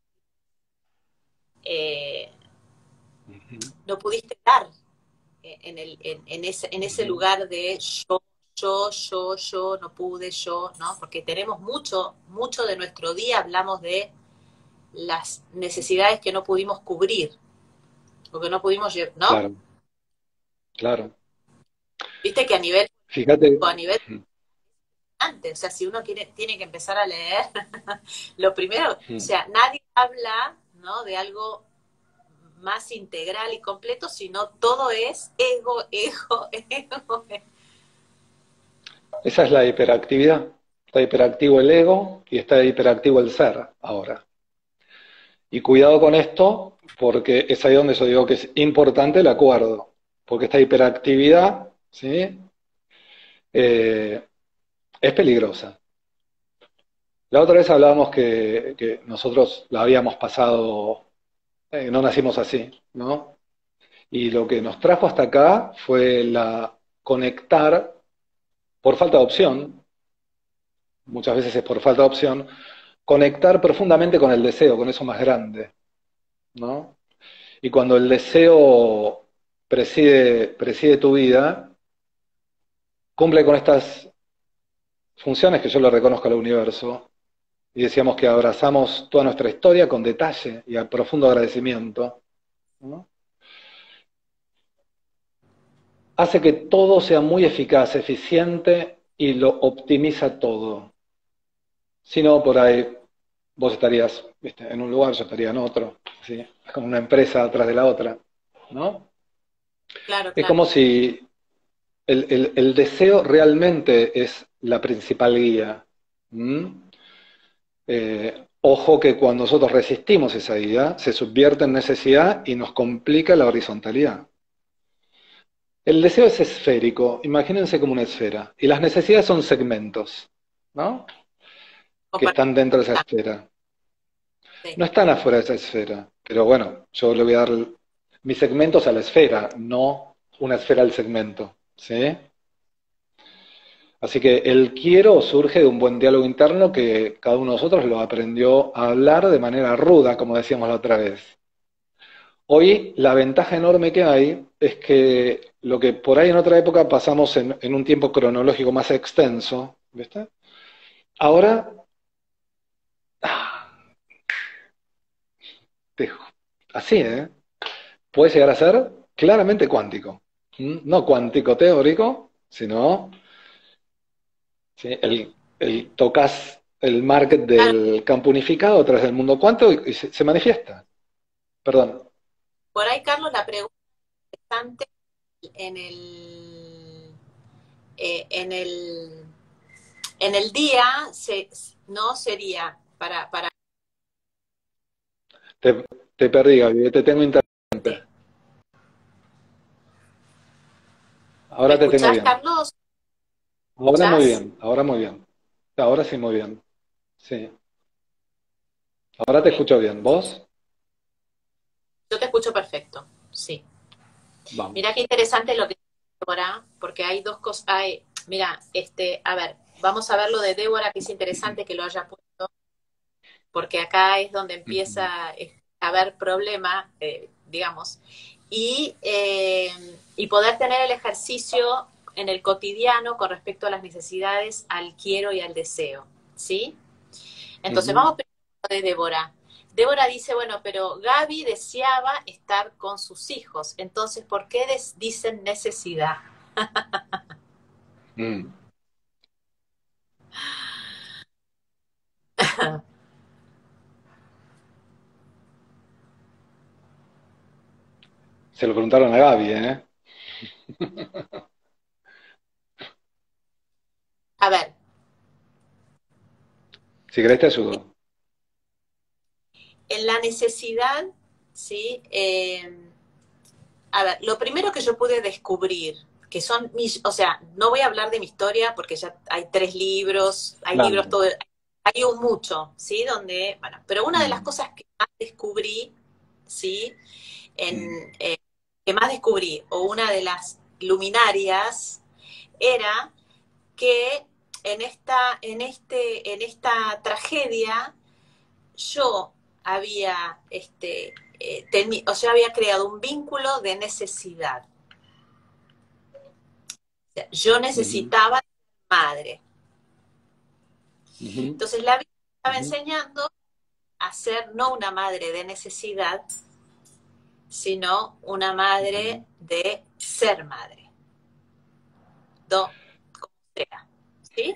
eh, uh-huh. no pudiste dar en, el, en, en, ese, en ese uh-huh. lugar de yo, yo, yo, yo, no pude, yo, ¿no? Porque tenemos mucho, mucho de nuestro día, hablamos de las necesidades que no pudimos cubrir, o que no pudimos, ¿no? Claro, claro. Viste que a nivel, Fíjate, a nivel antes, o sea, si uno quiere, tiene que empezar a leer, lo primero, uh-huh. o sea, nadie habla, ¿no?, de algo más integral y completo, sino todo es ego, ego, ego. Esa es la hiperactividad. Está hiperactivo el ego y está hiperactivo el ser ahora. Y cuidado con esto, porque es ahí donde yo digo que es importante el acuerdo, porque esta hiperactividad, ¿sí?, eh, es peligrosa. La otra vez hablábamos que, que nosotros la habíamos pasado, eh, no nacimos así, ¿no? Y lo que nos trajo hasta acá fue la conectar por falta de opción, muchas veces es por falta de opción, conectar profundamente con el deseo, con eso más grande, ¿no? Y cuando el deseo preside, preside tu vida, cumple con estas funciones que yo le reconozco al universo, y decíamos que abrazamos toda nuestra historia con detalle y a profundo agradecimiento, ¿no? Hace que todo sea muy eficaz, eficiente y lo optimiza todo. Si no, por ahí vos estarías, ¿viste?, en un lugar, yo estaría en otro, ¿sí?, como una empresa atrás de la otra, ¿no? Claro, es claro. como si el, el, el deseo realmente es la principal guía. ¿Mm? Eh, ojo que cuando nosotros resistimos esa guía, se subvierte en necesidad y nos complica la horizontalidad. El deseo es esférico, imagínense como una esfera, y las necesidades son segmentos, ¿no?, que están dentro de esa esfera. Sí. No están afuera de esa esfera, pero bueno, yo le voy a dar mis segmentos a la esfera, no una esfera al segmento, ¿sí? Así que el quiero surge de un buen diálogo interno que cada uno de nosotros lo aprendió a hablar de manera ruda, como decíamos la otra vez. Hoy la ventaja enorme que hay es que lo que por ahí en otra época pasamos en, en un tiempo cronológico más extenso, ¿viste? Ahora, ah, te- así, ¿eh? Puede llegar a ser claramente cuántico. ¿Mm? No cuántico teórico, sino ¿sí? el, el tocas el market Claro, del campo unificado a través del mundo cuántico y, y se, se manifiesta. Perdón. por ahí, Carlos, la pregunta interesante en el, eh, en el, en el día se, no sería para, para Te, te perdí, Gaby, te tengo intermitente. ¿me Ahora te tengo escuchás, bien. Carlos? ¿Me Ahora muy escuchás? bien, ahora muy bien. Ahora sí muy bien. Sí. Ahora te Ok, escucho bien. ¿Vos? yo te escucho perfecto, sí. Mira qué Vamos. interesante lo que dice Débora, porque hay dos cosas. Hay, mira, este, a ver, vamos a ver lo de Débora, que es interesante que lo haya puesto, porque acá es donde Ujú. empieza eh, a haber problema, eh, digamos, y, eh, y poder tener el ejercicio en el cotidiano con respecto a las necesidades, al quiero y al deseo, ¿sí? Entonces, Ujú. vamos primero de Débora. Débora dice, bueno, pero Gaby deseaba estar con sus hijos, entonces, ¿por qué des- dicen necesidad? Mm. Se lo preguntaron a Gaby, ¿eh? A ver, Si querés te ayudo. en la necesidad, ¿sí? Eh, a ver, lo primero que yo pude descubrir, que son mis, o sea, no voy a hablar de mi historia porque ya hay tres libros, hay libros Claro. todo, hay un mucho, ¿sí? Donde, bueno, pero una de las Mm. cosas que más descubrí, ¿sí? Mm. En, eh, que más descubrí, o una de las luminarias, era que en esta, en este, en esta tragedia yo había, este, eh, teni- o sea, había creado un vínculo de necesidad. O sea, yo Ujú. necesitaba madre. Ujú. Entonces la vida estaba Ujú. enseñando a ser no una madre de necesidad, sino una Ujú. madre de ser madre. Do, como sea. ¿Sí?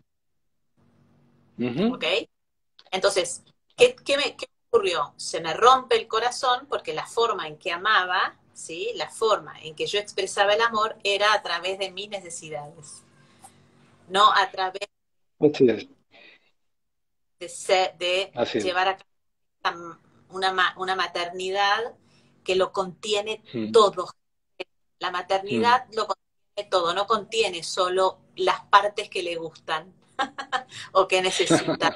¿Ok? Ujú. Entonces, ¿qué, qué me, qué ocurrió? Se me rompe el corazón porque la forma en que amaba, ¿sí? La forma en que yo expresaba el amor era a través de mis necesidades, no a través Así es. de, ser, de Así es. llevar a cabo una, una maternidad que lo contiene Mm. todo. La Mm. maternidad lo contiene todo, no contiene solo las partes que le gustan o que necesita.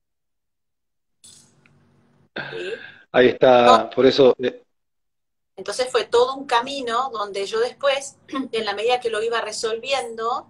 ¿Sí? Ahí No, está, por eso, eh, entonces fue todo un camino donde yo después, en la medida que lo iba resolviendo,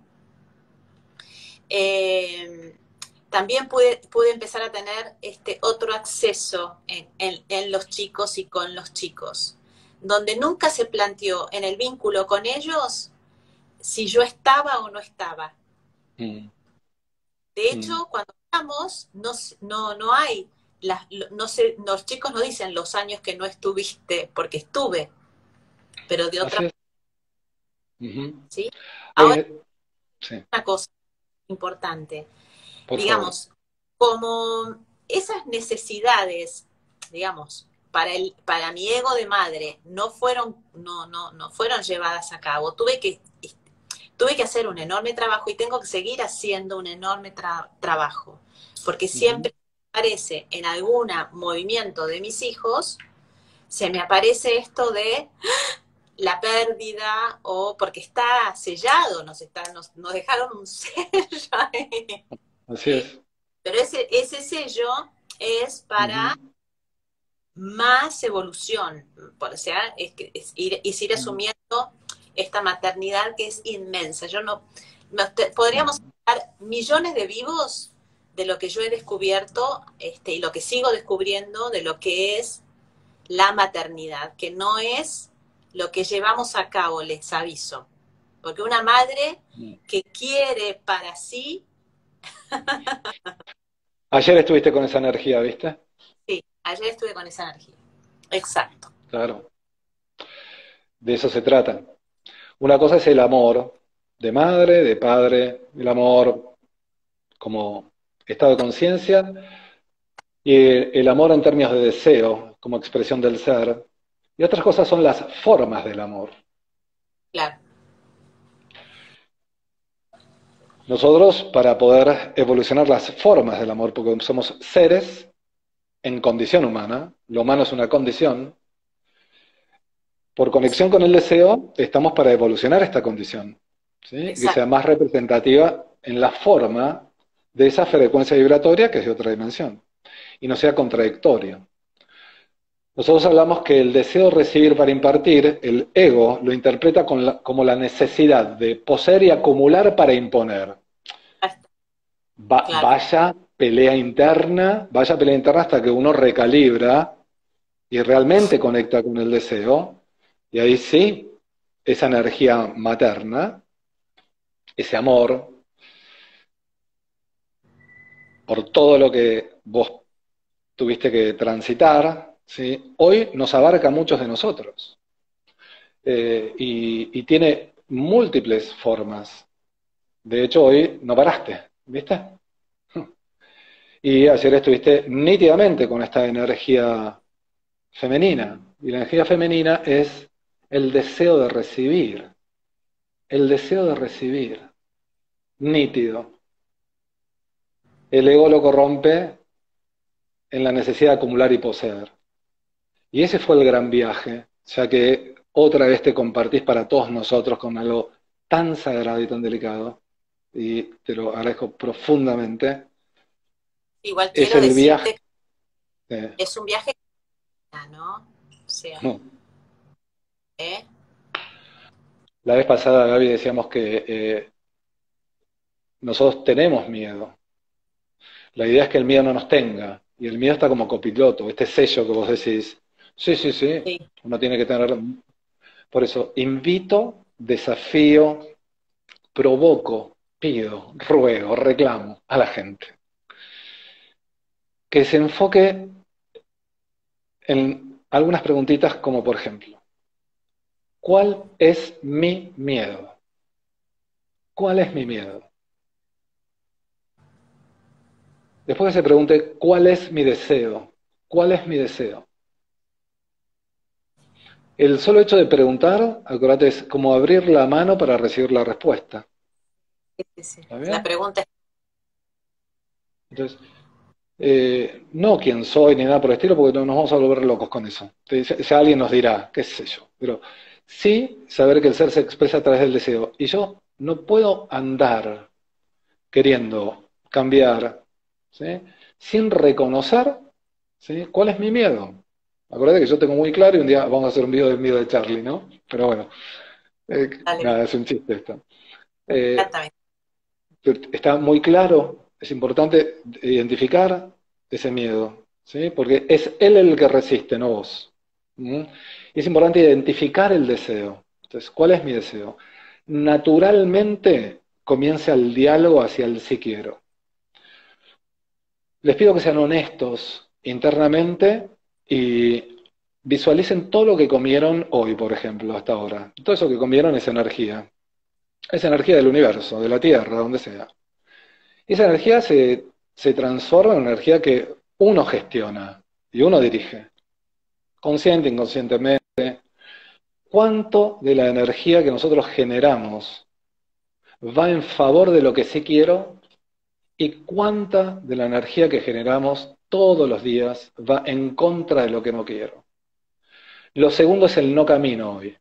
eh, también pude, pude, empezar a tener este otro acceso en, en, en los chicos y con los chicos, donde nunca se planteó en el vínculo con ellos si yo estaba o no estaba. mm. De Mm. hecho, cuando estamos, no, no, no hay, las, no sé, los chicos no dicen los años que no estuviste, porque estuve, pero de otra, Así es. Ujú. ¿sí? Hay Ahora, un- sí, una cosa importante, por favor. digamos, como esas necesidades, digamos, para, el, para mi ego de madre no fueron, no, no, no fueron llevadas a cabo, tuve que, tuve que hacer un enorme trabajo y tengo que seguir haciendo un enorme tra trabajo, porque Ujú. siempre aparece en algún movimiento de mis hijos, se me aparece esto de la pérdida o porque está sellado, nos, está, nos, nos dejaron un sello ahí. Así es. Pero ese, ese sello es para Ujú. más evolución, o sea, es, que es ir, es ir Ujú. asumiendo esta maternidad que es inmensa. Yo no, no te, podríamos hablar millones de vivos de lo que yo he descubierto este, y lo que sigo descubriendo de lo que es la maternidad, que no es lo que llevamos a cabo, les aviso. Porque una madre que quiere para sí... Ayer estuviste con esa energía, ¿viste? Sí, ayer estuve con esa energía. Exacto. Claro, de eso se trata. Una cosa es el amor de madre, de padre, el amor como estado de conciencia y el amor en términos de deseo, como expresión del ser. Y otras cosas son las formas del amor. Claro. Nosotros, para poder evolucionar las formas del amor, porque somos seres en condición humana, lo humano es una condición, por conexión con el deseo, estamos para evolucionar esta condición, ¿sí? Que sea Exacto. más representativa en la forma de esa frecuencia vibratoria que es de otra dimensión, y no sea contradictorio. Nosotros hablamos que el deseo de recibir para impartir, el ego lo interpreta con la, como la necesidad de poseer y acumular para imponer. Va, Claro. vaya pelea interna, vaya pelea interna hasta que uno recalibra y realmente conecta con el deseo, y ahí sí, esa energía materna, ese amor, por todo lo que vos tuviste que transitar, ¿sí? Hoy nos abarca a muchos de nosotros. Eh, y, y tiene múltiples formas. De hecho, hoy no paraste, ¿viste? Y ayer estuviste nítidamente con esta energía femenina. Y la energía femenina es el deseo de recibir. El deseo de recibir. Nítido. El ego lo corrompe en la necesidad de acumular y poseer. Y ese fue el gran viaje, ya que otra vez te compartís para todos nosotros con algo tan sagrado y tan delicado, y te lo agradezco profundamente, Igual es quiero el viaje. decirte eh, que es un viaje, ¿no? O sea, no. ¿eh? La vez pasada, Gaby, decíamos que eh, nosotros tenemos miedo. La idea es que el miedo no nos tenga, y el miedo está como copiloto, este sello que vos decís, sí, sí, sí, Sí. uno tiene que tener... Por eso, invito, desafío, provoco, pido, ruego, reclamo a la gente que se enfoque en algunas preguntitas como por ejemplo, ¿cuál es mi miedo? ¿Cuál es mi miedo? Después que se pregunte, ¿cuál es mi deseo? ¿Cuál es mi deseo? El solo hecho de preguntar, acuérdate, es como abrir la mano para recibir la respuesta. Sí, sí, sí. ¿Está La bien? pregunta es, Entonces, eh, no quién soy ni nada por el estilo, porque no nos vamos a volver locos con eso. Entonces, ya alguien nos dirá, qué sé yo. Pero sí saber que el ser se expresa a través del deseo. Y yo no puedo andar queriendo cambiar, ¿sí? Sin reconocer, ¿sí? ¿Cuál es mi miedo? Acordate que yo tengo muy claro y un día vamos a hacer un video del miedo de Charlie, ¿no? Pero bueno, eh, dale, nada, es un chiste esto. Eh, exactamente. está muy claro, es importante identificar ese miedo, ¿sí? Porque es él el que resiste, no vos. ¿Mm? Y es importante identificar el deseo. Entonces, ¿cuál es mi deseo? Naturalmente comienza el diálogo hacia el sí quiero. Les pido que sean honestos internamente y visualicen todo lo que comieron hoy, por ejemplo, hasta ahora. Todo eso que comieron es energía. Es energía del universo, de la Tierra, donde sea. Y esa energía se, se transforma en una energía que uno gestiona y uno dirige, consciente, inconscientemente. ¿Cuánto de la energía que nosotros generamos va en favor de lo que sí quiero y cuánta de la energía que generamos todos los días va en contra de lo que no quiero? Lo segundo es el no camino hoy.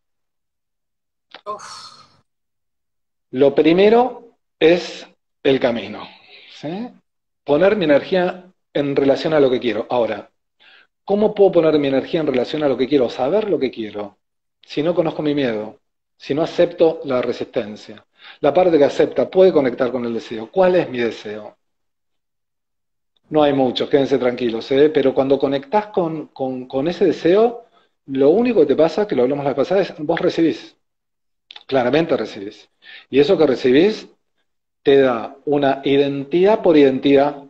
Uf, Lo primero es el camino, ¿sí? Poner mi energía en relación a lo que quiero. Ahora, ¿cómo puedo poner mi energía en relación a lo que quiero? Saber lo que quiero. Si no conozco mi miedo, si no acepto la resistencia. La parte que acepta puede conectar con el deseo. ¿Cuál es mi deseo? No hay muchos, quédense tranquilos, ¿eh? Pero cuando conectás con, con, con ese deseo, lo único que te pasa, que lo hablamos la vez pasada, es vos recibís, claramente recibís. Y eso que recibís te da una identidad por identidad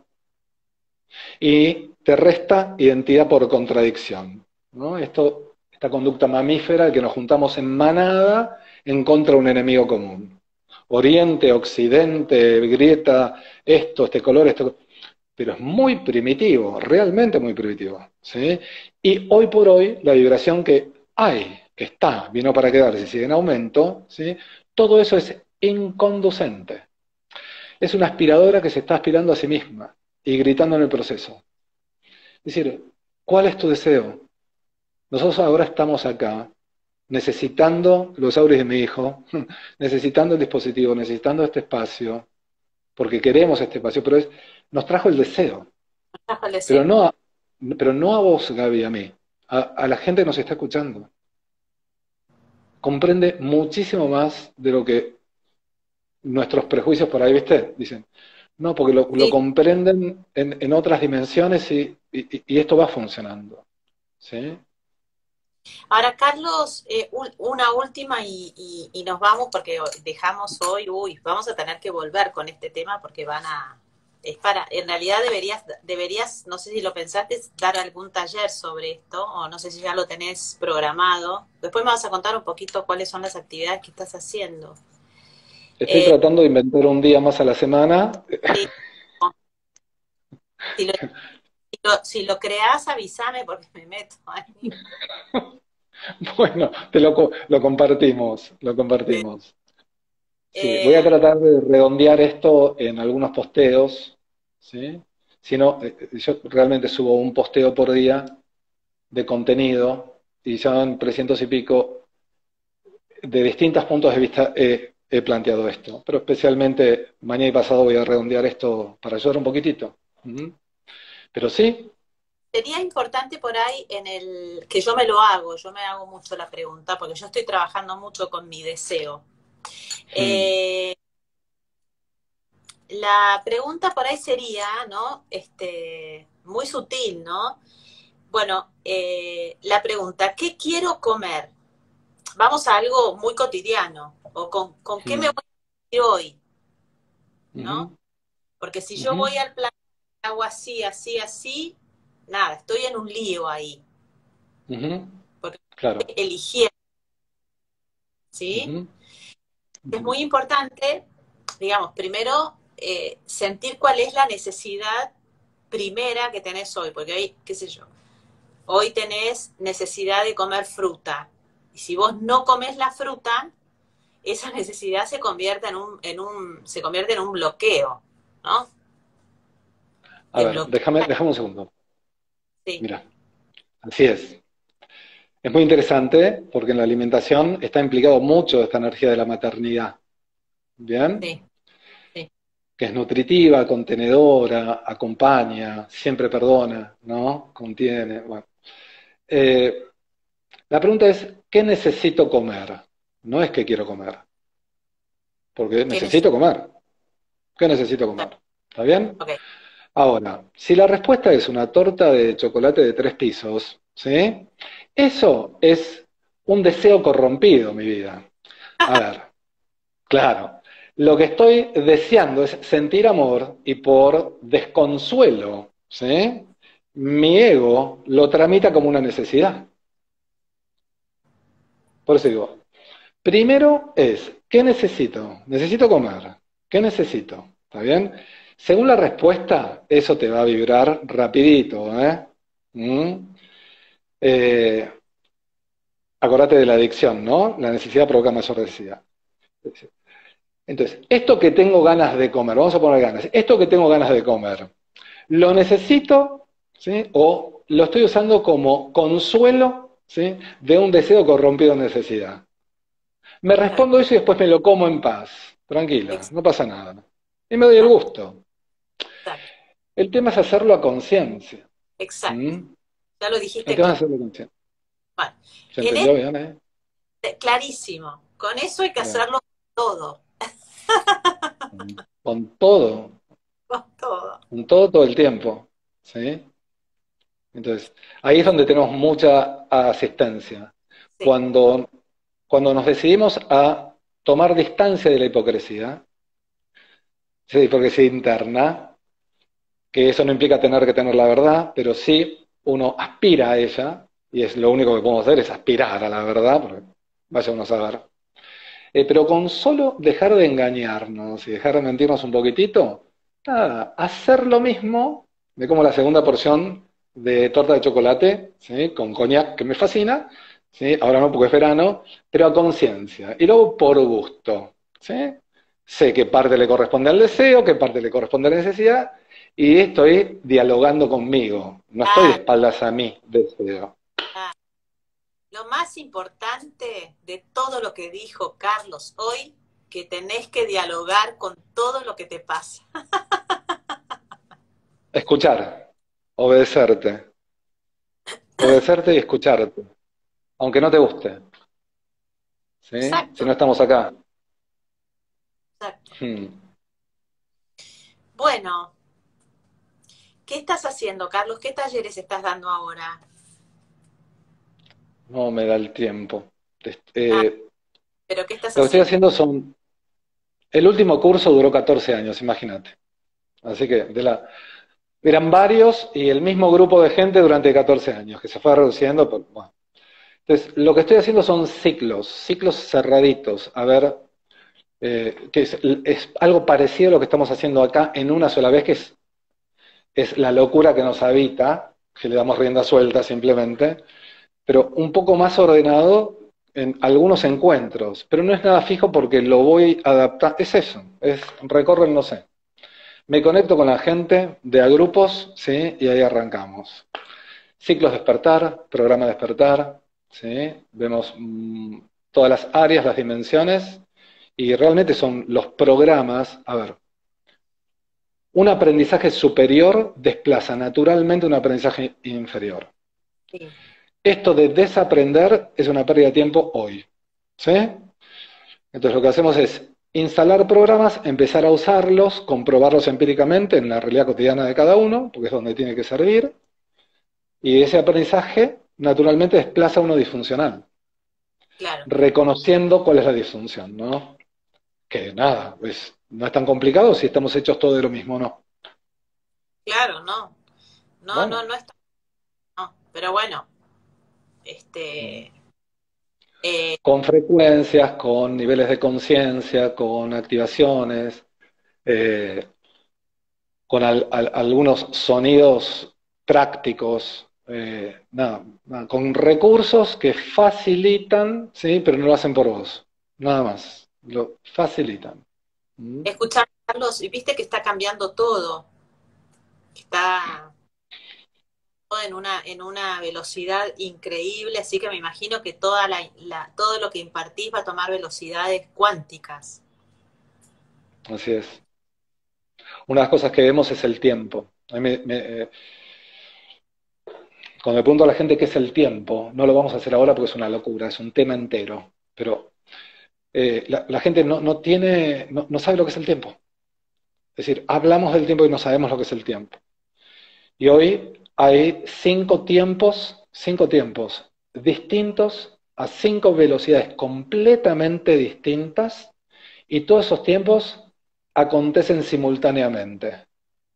y te resta identidad por contradicción, ¿no? Esto, esta conducta mamífera de que nos juntamos en manada en contra de un enemigo común. Oriente, Occidente, grieta, esto, este color, esto, pero es muy primitivo, realmente muy primitivo, ¿sí? Y hoy por hoy la vibración que hay, que está, vino para quedarse y sigue en aumento, ¿sí? Todo eso es inconducente. Es una aspiradora que se está aspirando a sí misma y gritando en el proceso. Es decir, ¿cuál es tu deseo? Nosotros ahora estamos acá necesitando los auris de mi hijo, necesitando el dispositivo, necesitando este espacio, porque queremos este espacio, pero es, nos trajo el deseo. Bajo el Pero deseo. no a, pero no a vos, Gaby, a mí, a, a la gente que nos está escuchando. Comprende muchísimo más de lo que nuestros prejuicios por ahí, ¿viste? Dicen, no, porque lo, lo Sí. comprenden en, en otras dimensiones y, y, y esto va funcionando. ¿Sí? Ahora, Carlos, eh, un- una última y, y- y nos vamos porque dejamos hoy, uy, vamos a tener que volver con este tema porque van a, es para, en realidad deberías, deberías, no sé si lo pensaste, dar algún taller sobre esto, o no sé si ya lo tenés programado. Después me vas a contar un poquito cuáles son las actividades que estás haciendo. Estoy Eh, tratando de inventar un día más a la semana. sí, si lo, si lo, si lo creás, avísame porque me meto ahí. Bueno, te lo, co- lo compartimos, lo compartimos. Sí, voy a Eh, tratar de redondear esto en algunos posteos, ¿sí? Si no, eh, yo realmente subo un posteo por día de contenido y ya en trescientos y pico de distintos puntos de vista he, he planteado esto, pero especialmente mañana y pasado voy a redondear esto para ayudar un poquitito. ¿Mm? Pero sí. Sería importante por ahí en el que yo me lo hago, yo me hago mucho la pregunta, porque yo estoy trabajando mucho con mi deseo. Mm, Eh, la pregunta por ahí sería, ¿no? Este, muy sutil, ¿no? Bueno, eh, la pregunta, ¿qué quiero comer? Vamos a algo muy cotidiano, o con, con qué me voy mm, a ir hoy, ¿no? ujú, Porque si yo ujú, voy al plan, hago así, así, así, nada, estoy en un lío ahí, ujú, porque claro. eligí, ¿sí? Ujú, Es ujú, muy importante, digamos, primero eh, sentir cuál es la necesidad primera que tenés hoy, porque hoy, qué sé yo, hoy tenés necesidad de comer fruta. Y si vos no comes la fruta, esa necesidad se convierte en un, en un, se convierte en un bloqueo, ¿no? a Te ver, bloquea, déjame, déjame un segundo. sí, Mira, así es. Es muy interesante porque en la alimentación está implicado mucho esta energía de la maternidad. ¿Bien? sí, sí. Que es nutritiva, contenedora, acompaña, siempre perdona, ¿no? Contiene. Bueno. Eh, la pregunta es, ¿qué necesito comer? No es qué quiero comer, porque ¿Qué necesito necesitas? comer. ¿Qué necesito comer? ¿Está bien? Ok, Ahora, si la respuesta es una torta de chocolate de tres pisos, ¿sí? Eso es un deseo corrompido, mi vida. A ver, claro. Lo que estoy deseando es sentir amor y por desconsuelo, ¿sí? Mi ego lo tramita como una necesidad. Por eso digo, primero es, ¿qué necesito? Necesito comer. ¿Qué necesito? ¿Está bien? Según la respuesta, eso te va a vibrar rapidito, ¿eh? ¿Mm? Eh, acordate de la adicción, ¿no? La necesidad provoca mayor necesidad. Entonces, esto que tengo ganas de comer, vamos a poner ganas, esto que tengo ganas de comer, ¿lo necesito? ¿Sí? ¿O lo estoy usando como consuelo? ¿Sí? De un deseo corrompido en necesidad. Me respondo eso y después me lo como en paz, tranquila, no pasa nada. Y me doy el exacto, gusto. exacto, El tema es hacerlo a conciencia. exacto. ¿Mm? Ya lo El dijiste tema es claro. hacerlo a conciencia. Bueno, ¿Se en entendió bien, eh? este, clarísimo. Con eso hay que Bien. hacerlo todo. Con todo. con todo. Un todo todo el tiempo, ¿sí? Entonces, ahí es donde tenemos mucha asistencia. Sí. Cuando, cuando nos decidimos a tomar distancia de la hipocresía, esa hipocresía interna, que eso no implica tener que tener la verdad, pero sí uno aspira a ella, y es lo único que podemos hacer es aspirar a la verdad, porque vaya uno a saber. Eh, pero con solo dejar de engañarnos y dejar de mentirnos un poquitito, nada, hacer lo mismo, me como la segunda porción de torta de chocolate, ¿sí? Con coñac, que me fascina, ¿sí? Ahora no porque es verano, pero a conciencia. Y luego por gusto, ¿sí? Sé qué parte le corresponde al deseo, qué parte le corresponde a la necesidad, y estoy dialogando conmigo. No estoy de Ah, espaldas a mí, deseo. ah. Lo más importante de todo lo que dijo Carlos hoy, que tenés que dialogar con todo lo que te pasa. Escuchar, obedecerte, obedecerte y escucharte, aunque no te guste. ¿Sí? Si no Exacto, estamos acá. exacto. Hmm. Bueno, ¿qué estás haciendo, Carlos? ¿Qué talleres estás dando ahora? No me da el tiempo. Ah, Eh, ¿pero qué estás lo que estoy haciendo? haciendo son... El último curso duró catorce años, imagínate. Así que de la, eran varios y el mismo grupo de gente durante catorce años, que se fue reduciendo. Pero, bueno. Entonces, lo que estoy haciendo son ciclos, ciclos cerraditos. A ver, eh, que es, es algo parecido a lo que estamos haciendo acá en una sola vez, que es, es la locura que nos habita, que le damos rienda suelta simplemente, pero un poco más ordenado en algunos encuentros, pero no es nada fijo porque lo voy a adaptar, es eso, es recorrer, no sé. Me conecto con la gente de a grupos, ¿sí? Y ahí arrancamos. Ciclos despertar, programa despertar, ¿sí? Vemos mmm, todas las áreas, las dimensiones, y realmente son los programas, a ver, un aprendizaje superior desplaza naturalmente un aprendizaje inferior. Sí. Esto de desaprender es una pérdida de tiempo hoy. ¿Sí? Entonces lo que hacemos es instalar programas, empezar a usarlos, comprobarlos empíricamente en la realidad cotidiana de cada uno, porque es donde tiene que servir, y ese aprendizaje naturalmente desplaza a uno disfuncional, Claro, reconociendo cuál es la disfunción, ¿no? Que nada, pues no es tan complicado si estamos hechos todos de lo mismo, ¿no? claro, no. No, no, Bueno, no está. No. Pero bueno, este, eh, con frecuencias, con niveles de conciencia, con activaciones, eh, con al- al- algunos sonidos prácticos, eh, nada, nada, con recursos que facilitan, ¿sí? Pero no lo hacen por vos, nada más, lo facilitan. ¿Mm? escuchar, Carlos, y viste que está cambiando todo. Está todo en una, en una velocidad increíble, así que me imagino que toda la, la- todo lo que impartís va a tomar velocidades cuánticas. Así es. Una de las cosas que vemos es el tiempo. A mí me- me, eh, cuando me pregunto a la gente qué es el tiempo, no lo vamos a hacer ahora porque es una locura, es un tema entero, pero eh, la, la gente no, no tiene, no, no sabe lo que es el tiempo. Es decir, hablamos del tiempo y no sabemos lo que es el tiempo. Y hoy hay cinco tiempos, cinco tiempos distintos a cinco velocidades completamente distintas y todos esos tiempos acontecen simultáneamente.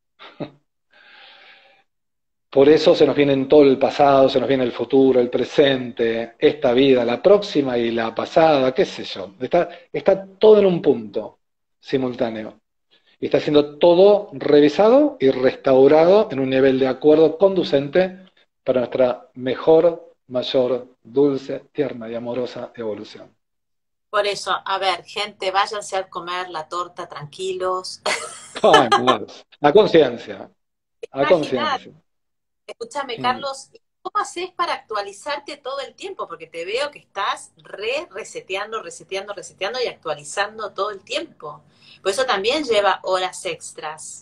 Por eso se nos viene en todo el pasado, se nos viene el futuro, el presente, esta vida, la próxima y la pasada, qué sé yo. Está, está todo en un punto simultáneo. Y está siendo todo revisado y restaurado en un nivel de acuerdo conducente para nuestra mejor, mayor, dulce, tierna y amorosa evolución. Por eso, a ver, gente, váyanse a comer la torta tranquilos. Ay, Dios. A conciencia, a Imaginar, conciencia. escúchame, Mm. Carlos, ¿cómo haces para actualizarte todo el tiempo? Porque te veo que estás re reseteando, reseteando, reseteando y actualizando todo el tiempo. Por eso también lleva horas extras.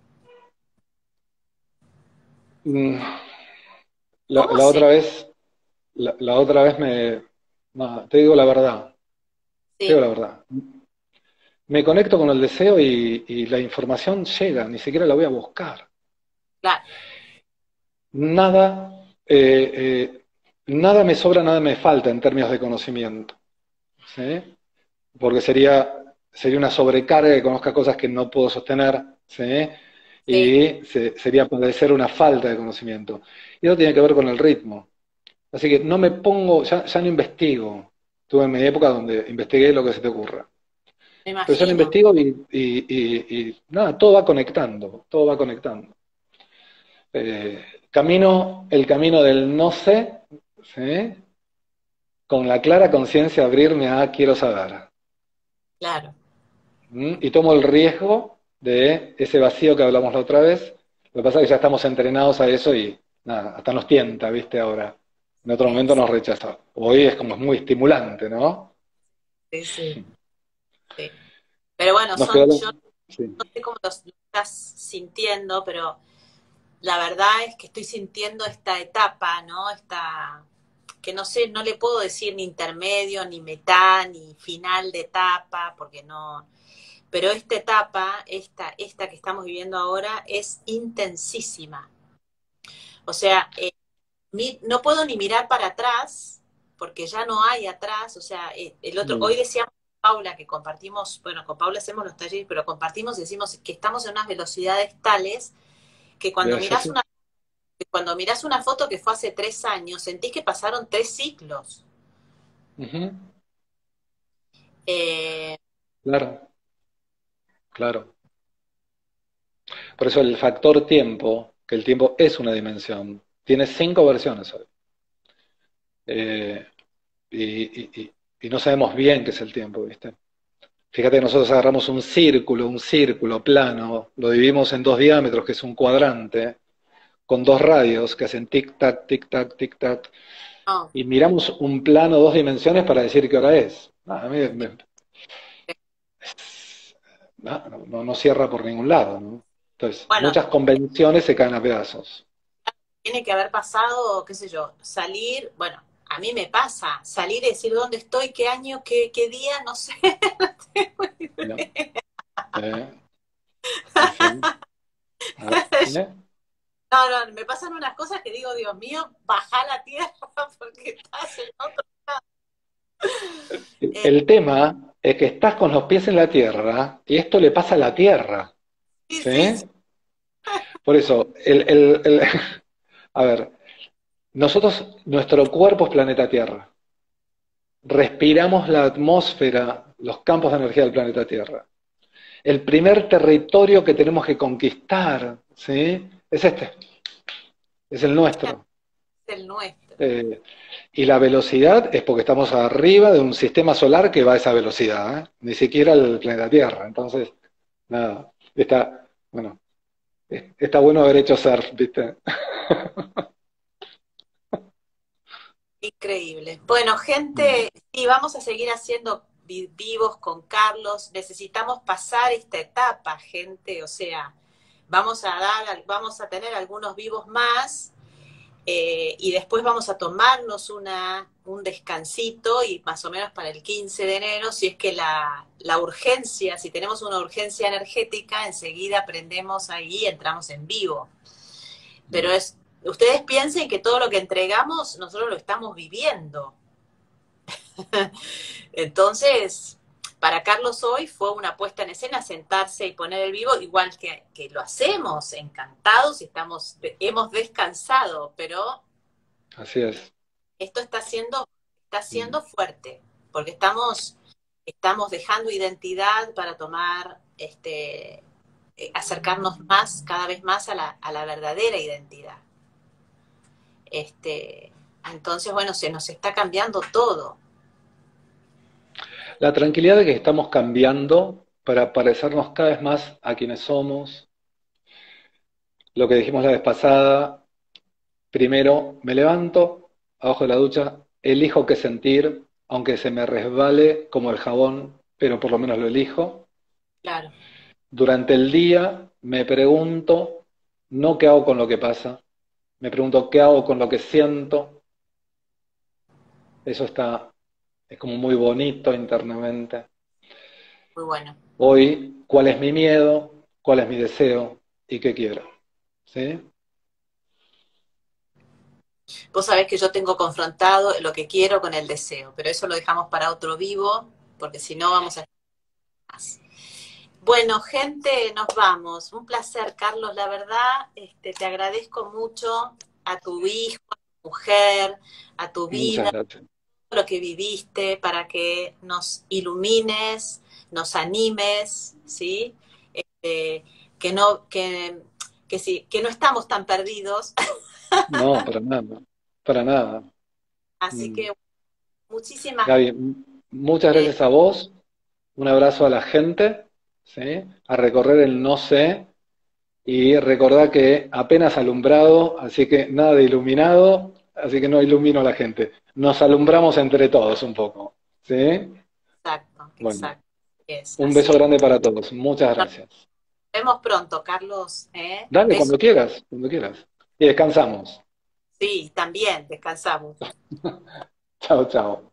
Mm. La, ¿Cómo la haces? otra vez, la, la otra vez me, no, te digo la verdad, te digo Sí, la verdad. me conecto con el deseo y, y la información llega, ni siquiera la voy a buscar. Claro, Nada, eh, eh, nada me sobra, nada me falta en términos de conocimiento, ¿sí? Porque sería, sería una sobrecarga que conozca cosas que no puedo sostener, ¿sí? sí, Y se- sería padecer una falta de conocimiento. Y eso tiene que ver con el ritmo. Así que no me pongo, ya, ya no investigo. Tuve mi época donde investigué lo que se te ocurra. me Pero ya no imagino. investigo y, y- y- y nada, todo va conectando, todo va conectando. Eh, camino el camino del no sé, ¿sí? Con la clara conciencia de abrirme a quiero saber. Claro. ¿Mm? Y tomo el riesgo de ese vacío que hablamos la otra vez. Lo que pasa es que ya estamos entrenados a eso y nada, hasta nos tienta, ¿viste? Ahora, en otro momento Es, nos rechaza. Hoy es como sí, es muy estimulante, ¿no? sí, sí, sí. Pero bueno, Nos son, quedó. yo Sí. no sé cómo lo estás sintiendo, pero la verdad es que estoy sintiendo esta etapa, ¿no? Esta, que no sé, no le puedo decir ni intermedio, ni mitad, ni final de etapa, porque no, pero esta etapa, esta, esta que estamos viviendo ahora, es intensísima. O sea, eh, mi, no puedo ni mirar para atrás, porque ya no hay atrás, o sea, eh, el otro, Mm. hoy decíamos con Paula que compartimos, bueno, con Paula hacemos los talleres, pero compartimos y decimos que estamos en unas velocidades tales que cuando ¿Ves mirás así? una, cuando mirás una foto que fue hace tres años, sentís que pasaron tres ciclos. Ujú. Eh, Claro, claro. Por eso el factor tiempo, que el tiempo es una dimensión, tiene cinco versiones hoy. Eh, y, y- y- y no sabemos bien qué es el tiempo, ¿viste? Fíjate que nosotros agarramos un círculo, un círculo plano, lo dividimos en dos diámetros, que es un cuadrante, con dos radios que hacen tic-tac, tic-tac, tic-tac, no, y miramos un plano, dos dimensiones para decir qué hora es. Ah, a mí me- no, no- no cierra por ningún lado, ¿no? Entonces, bueno, muchas convenciones se caen a pedazos. tiene que haber pasado, qué sé yo, salir, bueno, a mí me pasa, salir y decir dónde estoy, qué año, qué, qué día, no sé. No tengo ¿No? idea. Eh, sí, sí. Ah, ¿eh? No, no, me pasan unas cosas que digo, Dios mío, baja la tierra porque estás en otro. Eh, El tema es que estás con los pies en la tierra y esto le pasa a la tierra, sí, sí, sí, ¿sí? Por eso, el, el- el- a ver, nosotros, nuestro cuerpo es planeta Tierra. Respiramos la atmósfera, los campos de energía del planeta Tierra. El primer territorio que tenemos que conquistar, ¿sí? Es este, es el es nuestro. el nuestro. Eh, y la velocidad es porque estamos arriba de un sistema solar que va a esa velocidad, ¿eh? Ni siquiera el planeta Tierra. Entonces, nada, está, bueno, está bueno haber hecho surf, ¿viste? Increíble. Bueno, Mm. gente, sí, vamos a seguir haciendo vi- vivos con Carlos. Necesitamos pasar esta etapa, gente. O sea, vamos a dar, vamos a tener algunos vivos más. Eh, y después vamos a tomarnos una, un descansito y más o menos para el quince de enero, si es que la, la urgencia, si tenemos una urgencia energética, enseguida prendemos ahí y entramos en vivo. Pero es, ustedes piensen que todo lo que entregamos nosotros lo estamos viviendo. Entonces, para Carlos hoy fue una puesta en escena sentarse y poner el vivo, igual que, que lo hacemos, encantados y estamos, hemos descansado, pero Así es. esto está siendo, está Mm. siendo fuerte, porque estamos, estamos dejando identidad para tomar, este, eh, acercarnos más, cada vez más a la, a la verdadera identidad. Este, entonces, bueno, se nos está cambiando todo. La tranquilidad de que estamos cambiando para parecernos cada vez más a quienes somos. Lo que dijimos la vez pasada, primero me levanto, abajo de la ducha, elijo qué sentir, aunque se me resbale como el jabón, pero por lo menos lo elijo. Claro, Durante el día me pregunto, no qué hago con lo que pasa, me pregunto qué hago con lo que siento. Eso está, es como muy bonito internamente. muy bueno. hoy cuál es mi miedo, cuál es mi deseo y qué quiero. ¿Sí? Vos sabés que yo tengo confrontado lo que quiero con el deseo, pero eso lo dejamos para otro vivo, porque si no vamos a estar más. Bueno, gente, nos vamos. Un placer, Carlos, la verdad, este, te agradezco mucho a tu hijo, a tu mujer, a tu vida, Muchas gracias. lo que viviste, para que nos ilumines, nos animes, ¿sí? Este, que no, que, que sí, que no estamos tan perdidos. No, para nada, para nada. Así Mm. que muchísimas Gaby, m- muchas gracias. gracias a vos, un abrazo a la gente, ¿sí? A recorrer el no sé y recordar que apenas alumbrado, así que nada de iluminado, así que no ilumino a la gente. Nos alumbramos entre todos un poco, ¿sí? Exacto, Bueno, exacto. Es, un así beso es. grande para todos. Muchas Nos gracias. vemos pronto, Carlos. ¿Eh? Dale, Besos. cuando quieras, cuando quieras. Y descansamos. Sí, también descansamos. Chao, chao.